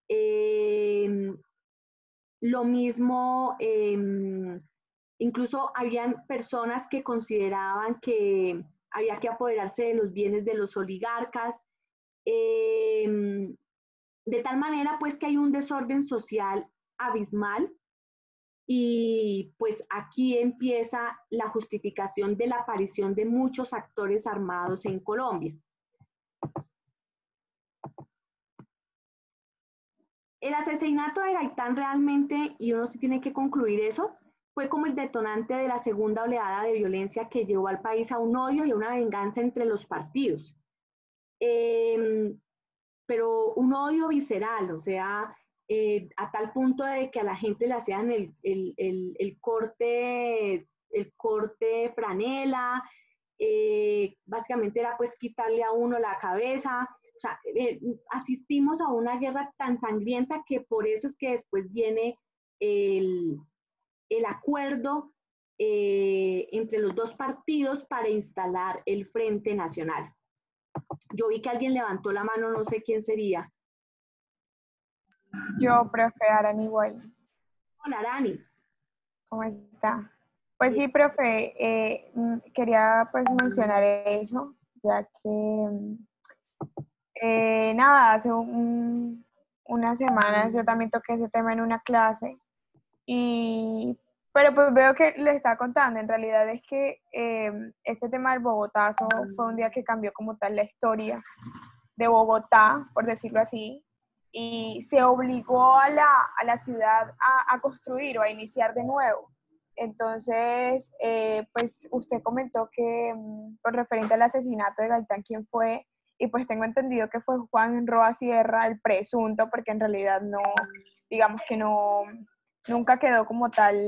Speaker 1: lo mismo, incluso habían personas que consideraban que había que apoderarse de los bienes de los oligarcas, de tal manera pues que hay un desorden social abismal. Y pues aquí empieza la justificación de la aparición de muchos actores armados en Colombia. El asesinato de Gaitán realmente, y uno sí tiene que concluir eso, fue como el detonante de la segunda oleada de violencia que llevó al país a un odio y a una venganza entre los partidos. Pero un odio visceral, o sea, a tal punto de que a la gente le hacían el corte franela, básicamente era pues quitarle a uno la cabeza, o sea, asistimos a una guerra tan sangrienta que por eso es que después viene el acuerdo entre los dos partidos para instalar el Frente Nacional. Yo vi que alguien levantó la mano, no sé quién sería.
Speaker 8: Yo, profe Arani igual.
Speaker 1: Hola, Arani.
Speaker 8: ¿Cómo está? Pues sí, profe, quería pues mencionar eso, ya que nada, hace unas semanas yo también toqué ese tema en una clase, pero pues veo que le está contando, en realidad es que este tema del Bogotazo fue un día que cambió como tal la historia de Bogotá, por decirlo así, y se obligó a la ciudad a construir o a iniciar de nuevo. Entonces, pues usted comentó que con referente al asesinato de Gaitán, ¿quién fue? Y pues tengo entendido que fue Juan Roa Sierra, el presunto, porque en realidad no, digamos que no, nunca quedó como tal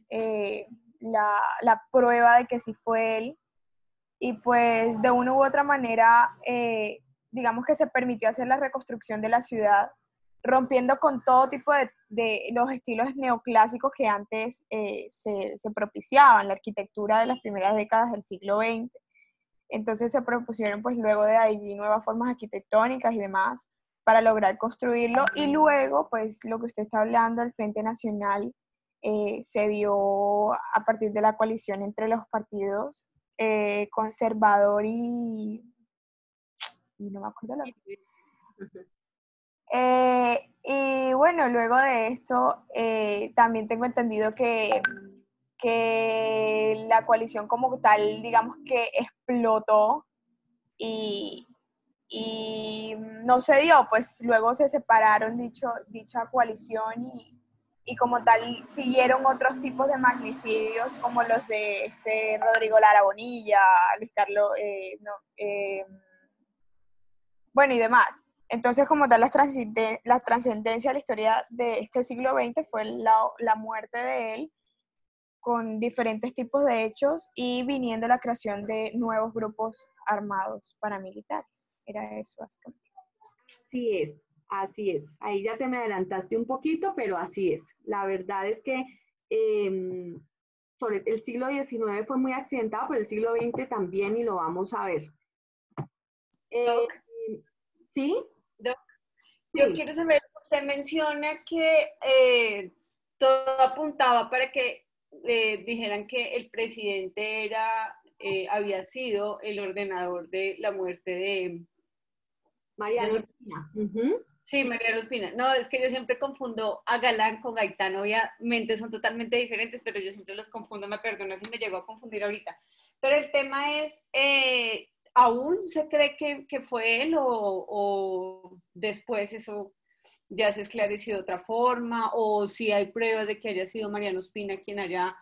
Speaker 8: la prueba de que sí fue él. Y pues de una u otra manera, digamos que se permitió hacer la reconstrucción de la ciudad, rompiendo con todo tipo de los estilos neoclásicos que antes se propiciaban, la arquitectura de las primeras décadas del siglo XX. Entonces se propusieron pues luego de allí nuevas formas arquitectónicas y demás para lograr construirlo. Y luego pues lo que usted está hablando, el Frente Nacional, se dio a partir de la coalición entre los partidos conservador y no me acuerdo la y bueno, luego de esto también tengo entendido que la coalición como tal, digamos que explotó y no se dio, pues luego se separaron dicha coalición y como tal siguieron otros tipos de magnicidios como los de Rodrigo Lara Bonilla, Luis Carlos, bueno y demás. Entonces como tal la trascendencia de la historia de este siglo XX fue la muerte de él con diferentes tipos de hechos y viniendo la creación de nuevos grupos armados paramilitares. Era eso básicamente.
Speaker 1: Así es, así es. Ahí ya te me adelantaste un poquito, pero así es. La verdad es que sobre el siglo XIX fue muy accidentado, pero el siglo XX también, y lo vamos a ver.
Speaker 2: Doc,
Speaker 1: ¿Sí?
Speaker 2: Doc,
Speaker 1: Sí.
Speaker 2: yo quiero saber, usted menciona que todo apuntaba para que dijeran que el presidente había sido el ordenador de la muerte de
Speaker 1: Mariano Ospina.
Speaker 2: Sí, Mariano Ospina. No, es que yo siempre confundo a Galán con Gaitán. Obviamente son totalmente diferentes, pero yo siempre los confundo. Me perdona si me llego a confundir ahorita. Pero el tema es, ¿aún se cree que fue él o después eso ya se esclareció de otra forma? ¿O si hay pruebas de que haya sido Mariano Ospina quien haya,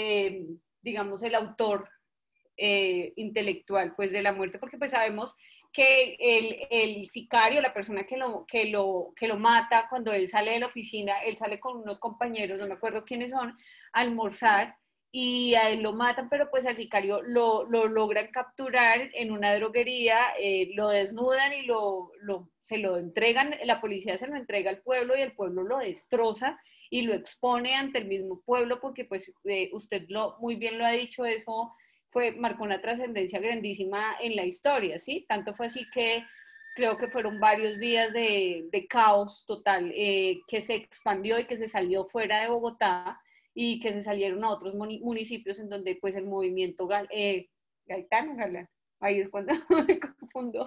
Speaker 2: digamos, el autor intelectual pues de la muerte? Porque pues sabemos que el sicario, la persona que lo mata, cuando él sale de la oficina, él sale con unos compañeros, no me acuerdo quiénes son, a almorzar, y a él lo matan, pero pues al sicario lo logran capturar en una droguería, lo desnudan y se lo entregan, la policía se lo entrega al pueblo y el pueblo lo destroza y lo expone ante el mismo pueblo porque pues usted muy bien lo ha dicho, eso marcó una trascendencia grandísima en la historia, ¿sí? Tanto fue así que creo que fueron varios días de caos total, que se expandió y que se salió fuera de Bogotá y que se salieron a otros municipios en donde pues el movimiento Gaitán, ahí es cuando me confundo.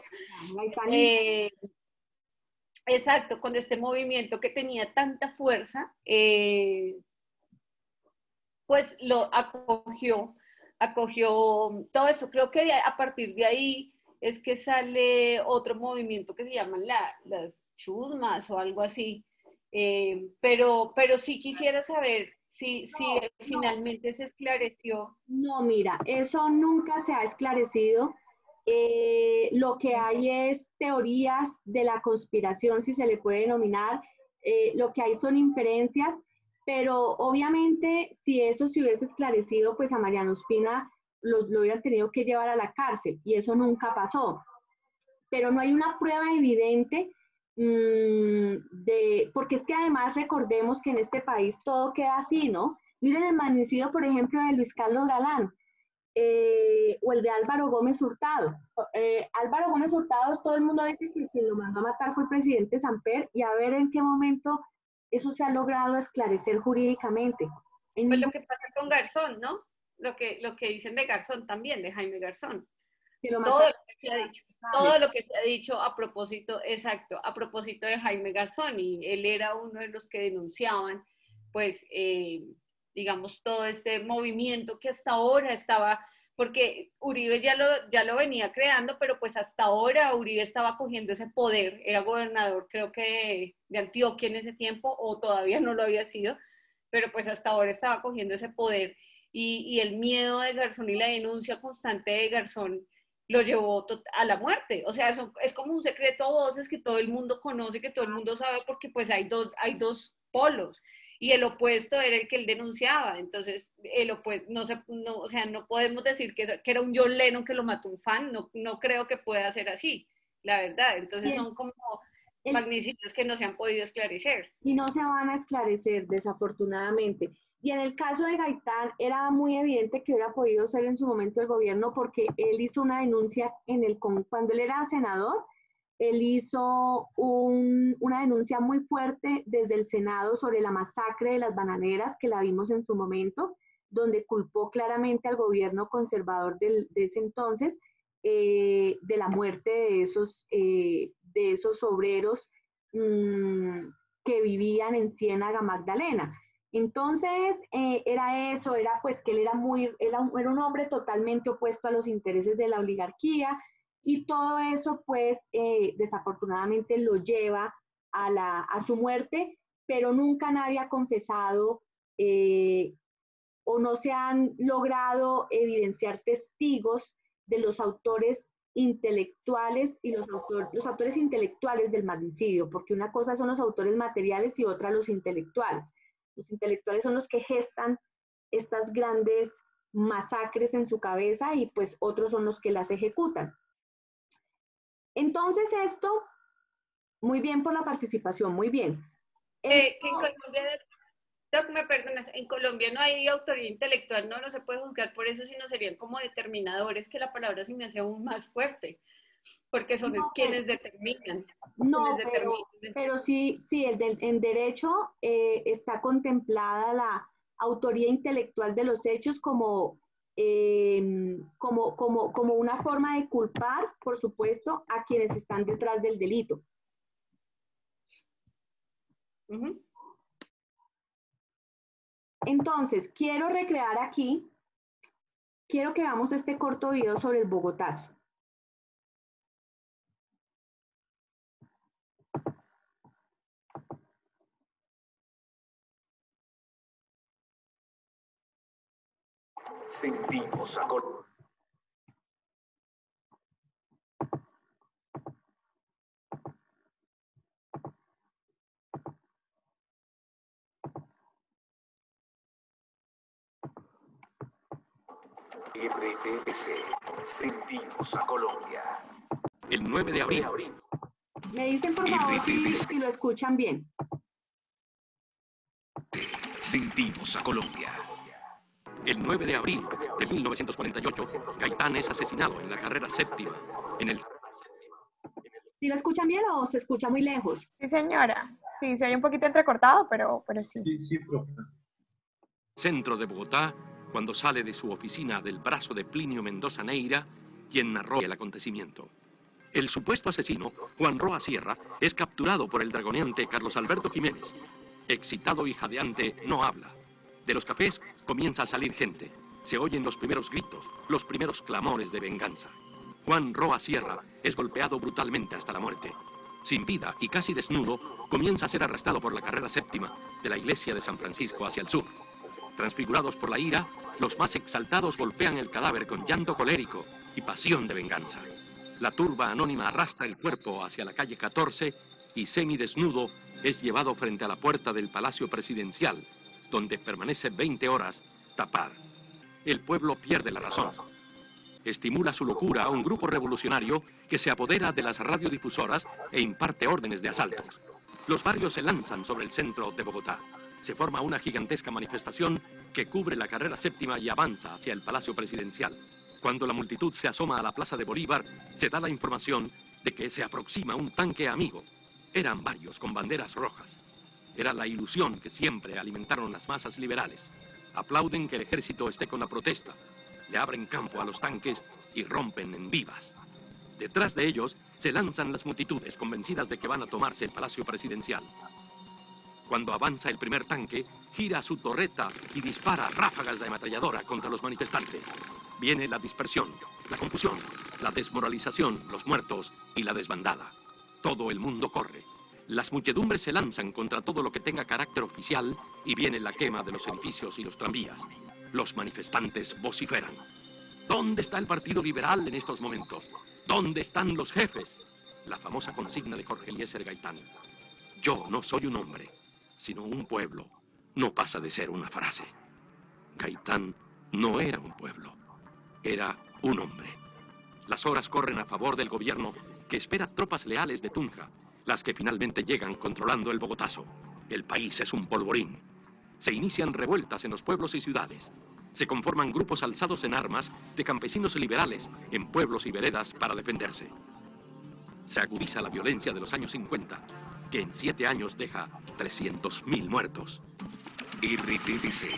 Speaker 2: Exacto, cuando este movimiento que tenía tanta fuerza, pues lo acogió todo eso. Creo que a partir de ahí es que sale otro movimiento que se llaman las chusmas o algo así. Pero sí quisiera saber si finalmente se esclareció.
Speaker 1: No, mira, eso nunca se ha esclarecido. Lo que hay es teorías de la conspiración, si se le puede denominar. Lo que hay son inferencias, pero obviamente si eso se hubiese esclarecido, pues a Mariano Ospina lo hubieran tenido que llevar a la cárcel y eso nunca pasó. Pero no hay una prueba evidente porque es que además recordemos que en este país todo queda así, ¿no? Miren el magnicidio, por ejemplo, de Luis Carlos Galán, o el de Álvaro Gómez Hurtado. Álvaro Gómez Hurtado, todo el mundo dice que quien lo mandó a matar fue el presidente Samper, y a ver en qué momento eso se ha logrado esclarecer jurídicamente.
Speaker 2: Pues lo que pasa con Garzón, ¿no? Lo que dicen de Garzón también, de Jaime Garzón. Todo lo que se ha dicho, todo lo que se ha dicho a propósito, exacto, a propósito de Jaime Garzón, y él era uno de los que denunciaban, pues, digamos, todo este movimiento que hasta ahora estaba, porque Uribe ya lo venía creando, pero pues hasta ahora Uribe estaba cogiendo ese poder, era gobernador creo que de Antioquia en ese tiempo, o todavía no lo había sido, pero pues hasta ahora estaba cogiendo ese poder, y el miedo de Garzón y la denuncia constante de Garzón lo llevó a la muerte. O sea, eso es como un secreto a voces que todo el mundo conoce, que todo el mundo sabe, porque pues hay dos polos. Y el opuesto era el que él denunciaba. Entonces, el opuesto, o sea, no podemos decir que era un John Lennon que lo mató un fan. No creo que pueda ser así, la verdad. Entonces, son como magnicidios que no se han podido esclarecer.
Speaker 1: Y no se van a esclarecer, desafortunadamente. Y en el caso de Gaitán era muy evidente que hubiera podido ser en su momento el gobierno, porque él hizo una denuncia cuando él era senador, él hizo una denuncia muy fuerte desde el Senado sobre la masacre de las bananeras, que la vimos en su momento, donde culpó claramente al gobierno conservador de ese entonces de la muerte de esos obreros que vivían en Ciénaga Magdalena. Entonces, era eso, era pues que él era un hombre totalmente opuesto a los intereses de la oligarquía, y todo eso pues desafortunadamente lo lleva a su muerte, pero nunca nadie ha confesado o no se han logrado evidenciar testigos de los autores intelectuales y los autores intelectuales del magnicidio, porque una cosa son los autores materiales y otra los intelectuales. Los intelectuales son los que gestan estas grandes masacres en su cabeza, y pues otros son los que las ejecutan. Entonces esto, muy bien por la participación, muy bien.
Speaker 2: Que en Colombia, Doc, me perdonas, en Colombia no hay autoría intelectual, no se puede juzgar por eso, sino serían como determinadores, que la palabra se me hace aún más fuerte, porque son quienes determinan.
Speaker 1: No, pero sí, en derecho está contemplada la autoría intelectual de los hechos como una forma de culpar, por supuesto, a quienes están detrás del delito. Entonces, quiero recrear aquí, quiero que hagamos este corto video sobre el Bogotazo.
Speaker 9: Sentimos RTBC, sentimos a Colombia.
Speaker 10: El 9 de abril.
Speaker 1: Me dicen por favor si lo escuchan bien.
Speaker 10: Sentimos a Colombia. El 9 de abril de 1948, Gaitán es asesinado en la carrera séptima.
Speaker 1: ¿Sí lo escuchan bien o se escucha muy lejos?
Speaker 8: Sí, señora. Sí, se oye un poquito entrecortado, pero sí.
Speaker 7: Sí, profe.
Speaker 10: Centro de Bogotá, cuando sale de su oficina del brazo de Plinio Mendoza Neira, quien narró el acontecimiento. El supuesto asesino, Juan Roa Sierra, es capturado por el dragoneante Carlos Alberto Jiménez. Excitado y jadeante, no habla. De los cafés comienza a salir gente. Se oyen los primeros gritos, los primeros clamores de venganza. Juan Roa Sierra es golpeado brutalmente hasta la muerte. Sin vida y casi desnudo, comienza a ser arrastrado por la carrera séptima de la iglesia de San Francisco hacia el sur. Transfigurados por la ira, los más exaltados golpean el cadáver con llanto colérico y pasión de venganza. La turba anónima arrastra el cuerpo hacia la calle 14 y semidesnudo es llevado frente a la puerta del Palacio Presidencial, donde permanece 20 horas tapar. El pueblo pierde la razón. Estimula su locura a un grupo revolucionario que se apodera de las radiodifusoras e imparte órdenes de asaltos. Los barrios se lanzan sobre el centro de Bogotá. Se forma una gigantesca manifestación que cubre la carrera séptima y avanza hacia el Palacio Presidencial. Cuando la multitud se asoma a la Plaza de Bolívar, se da la información de que se aproxima un tanque amigo. Eran varios con banderas rojas. Era la ilusión que siempre alimentaron las masas liberales. Aplauden que el ejército esté con la protesta. Le abren campo a los tanques y rompen en vivas. Detrás de ellos se lanzan las multitudes convencidas de que van a tomarse el Palacio Presidencial. Cuando avanza el primer tanque, gira su torreta y dispara ráfagas de ametralladora contra los manifestantes. Viene la dispersión, la confusión, la desmoralización, los muertos y la desbandada. Todo el mundo corre. Las muchedumbres se lanzan contra todo lo que tenga carácter oficial y viene la quema de los edificios y los tranvías. Los manifestantes vociferan. ¿Dónde está el Partido Liberal en estos momentos? ¿Dónde están los jefes? La famosa consigna de Jorge Eliezer Gaitán. Yo no soy un hombre, sino un pueblo. No pasa de ser una frase. Gaitán no era un pueblo, era un hombre. Las horas corren a favor del gobierno que espera tropas leales de Tunja, las que finalmente llegan controlando el Bogotazo. El país es un polvorín. Se inician revueltas en los pueblos y ciudades. Se conforman grupos alzados en armas de campesinos liberales en pueblos y veredas para defenderse. Se agudiza la violencia de los años 50, que en 7 años deja 300.000 muertos. RTBC.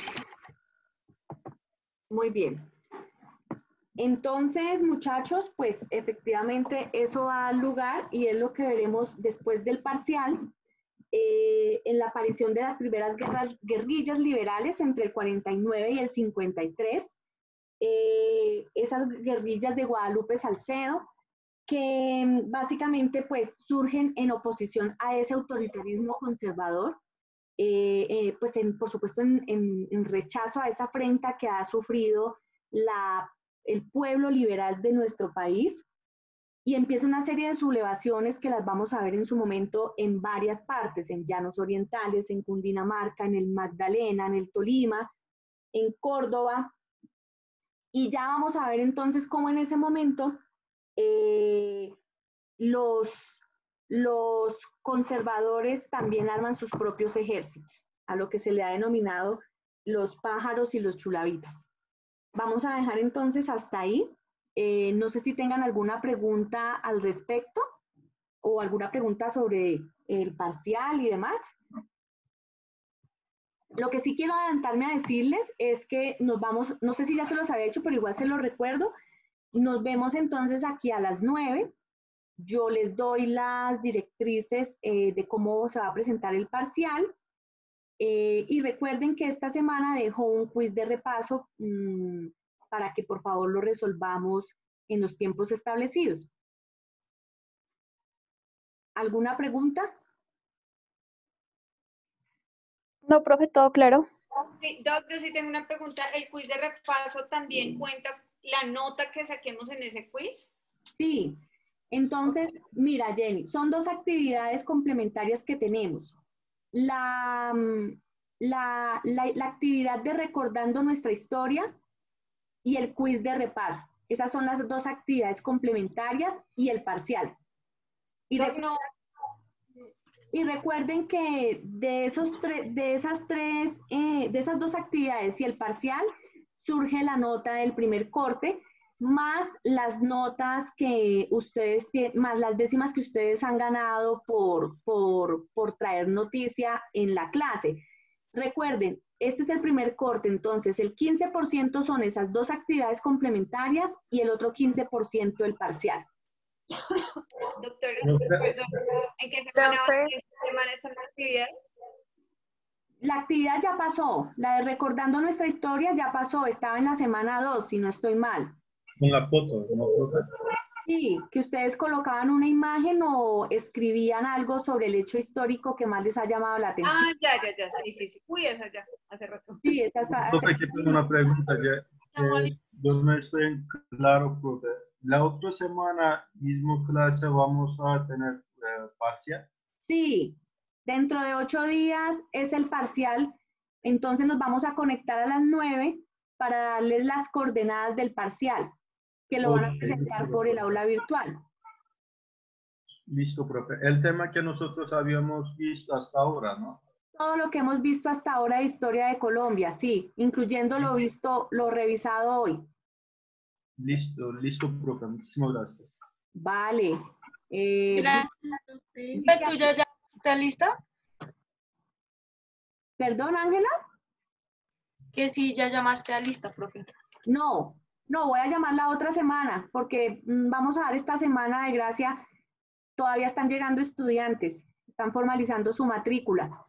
Speaker 1: Muy bien. Entonces, muchachos, pues efectivamente eso va al lugar y es lo que veremos después del parcial, en la aparición de las primeras guerrillas liberales entre el 49 y el 53, esas guerrillas de Guadalupe Salcedo, que básicamente pues surgen en oposición a ese autoritarismo conservador, pues por supuesto en rechazo a esa afrenta que ha sufrido el pueblo liberal de nuestro país, y empieza una serie de sublevaciones que las vamos a ver en su momento en varias partes, en Llanos Orientales, en Cundinamarca, en el Magdalena, en el Tolima, en Córdoba, y ya vamos a ver entonces cómo en ese momento los conservadores también arman sus propios ejércitos, a lo que se le ha denominado los pájaros y los chulavitas. Vamos a dejar entonces hasta ahí. No sé si tengan alguna pregunta al respecto o alguna pregunta sobre el parcial y demás. Lo que sí quiero adelantarme a decirles es que nos vamos, no sé si ya se los había hecho, pero igual se los recuerdo. Nos vemos entonces aquí a las 9. Yo les doy las directrices de cómo se va a presentar el parcial. Y recuerden que esta semana dejo un quiz de repaso para que por favor lo resolvamos en los tiempos establecidos. ¿Alguna pregunta?
Speaker 4: No, profe, todo claro.
Speaker 2: Sí, doctor, sí tengo una pregunta. ¿El quiz de repaso también cuenta la nota que saquemos en ese quiz?
Speaker 1: Sí. Entonces, mira, Jenny, son 2 actividades complementarias que tenemos. La actividad de recordando nuestra historia, y el quiz de repaso. Esas son las dos actividades complementarias y el parcial. Y recuerden que de esas dos actividades y el parcial surge la nota del primer corte, más las notas que ustedes tienen, más las décimas que ustedes han ganado por traer noticia en la clase. Recuerden, este es el primer corte, entonces el 15% son esas dos actividades complementarias y el otro 15% el parcial.
Speaker 2: Doctora, perdón, ¿en qué semana están las actividades?
Speaker 1: La actividad ya pasó, la de Recordando Nuestra Historia ya pasó, estaba en la semana 2, si no estoy mal.
Speaker 11: Con la foto, ¿no?
Speaker 1: Sí, que ustedes colocaban una imagen o escribían algo sobre el hecho histórico que más les ha llamado la atención.
Speaker 2: Ah, ya, sí. Uy, esa ya, hace rato.
Speaker 1: Sí, esa está.
Speaker 11: Profe, aquí tengo una pregunta ya. Yo no estoy claro, profe. La otra semana, mismo clase, vamos a tener parcial.
Speaker 1: Sí, dentro de 8 días es el parcial, entonces nos vamos a conectar a las 9 para darles las coordenadas del parcial, que lo van a presentar por el aula virtual.
Speaker 11: Listo, profe. El tema que nosotros habíamos visto hasta ahora, ¿no?
Speaker 1: Todo lo que hemos visto hasta ahora de historia de Colombia, sí, incluyendo lo revisado hoy.
Speaker 11: Listo, profe. Muchísimas gracias.
Speaker 1: Vale.
Speaker 12: Gracias, profe. ¿Tú ya estás lista?
Speaker 1: ¿Perdón, Ángela?
Speaker 12: Que sí, ya llamaste a lista, profe.
Speaker 1: No, voy a llamar la otra semana, porque vamos a dar esta semana de gracia. Todavía están llegando estudiantes, están formalizando su matrícula.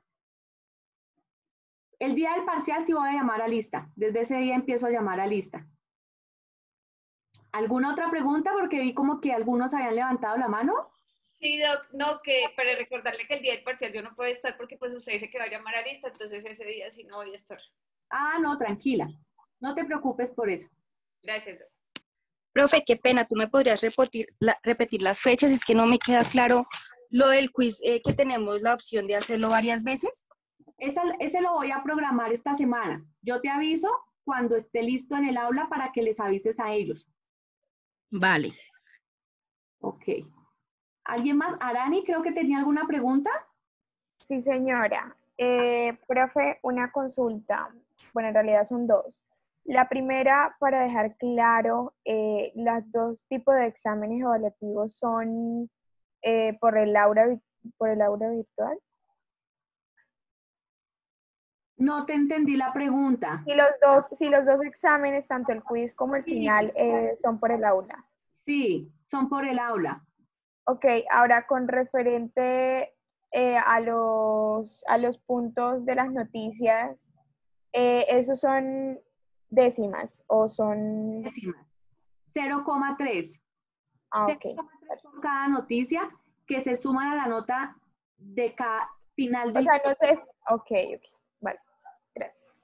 Speaker 1: El día del parcial sí voy a llamar a lista. Desde ese día empiezo a llamar a lista. ¿Alguna otra pregunta? Porque vi como que algunos habían levantado la mano.
Speaker 2: Sí, Doc, no, que para recordarle que el día del parcial yo no puedo estar porque pues usted dice que va a llamar a lista, entonces ese día sí no voy a estar.
Speaker 1: Ah, no, tranquila. No te preocupes por eso.
Speaker 2: Gracias, Doc.
Speaker 6: Profe, qué pena, ¿tú me podrías repetir las fechas? Es que no me queda claro lo del quiz, que tenemos la opción de hacerlo varias veces.
Speaker 1: Ese lo voy a programar esta semana. Yo te aviso cuando esté listo en el aula para que les avises a ellos.
Speaker 6: Vale.
Speaker 1: Ok. ¿Alguien más? Arani, creo que tenía alguna pregunta.
Speaker 8: Sí, señora. Profe, una consulta. Bueno, en realidad son dos. La primera, para dejar claro, los dos tipos de exámenes evaluativos son por el aula virtual.
Speaker 1: No te entendí la pregunta.
Speaker 8: Si los dos exámenes, tanto el quiz como el final, son por el aula.
Speaker 1: Sí, son por el aula.
Speaker 8: Ok, ahora con referente a los puntos de las noticias, ¿esos son décimas o son...?
Speaker 1: Décimas. 0,3.
Speaker 8: Ah, ok.
Speaker 1: 0,3 por cada noticia que se suman a la nota de cada final.
Speaker 8: O sea, no sé... Ok. Vale, gracias.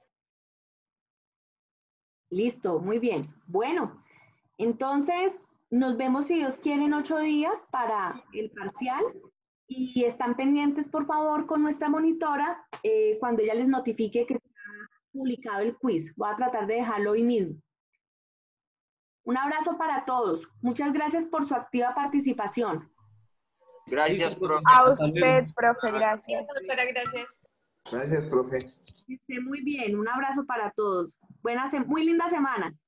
Speaker 1: Listo, muy bien. Bueno, entonces nos vemos si Dios quiere en 8 días para el parcial y están pendientes por favor con nuestra monitora cuando ella les notifique que está publicado el quiz. Voy a tratar de dejarlo hoy mismo. Un abrazo para todos. Muchas gracias por su activa participación.
Speaker 5: Gracias, profe.
Speaker 8: A usted, profe, gracias.
Speaker 2: Doctora, gracias.
Speaker 13: Gracias, profe.
Speaker 1: Que esté muy bien. Un abrazo para todos. Muy linda semana.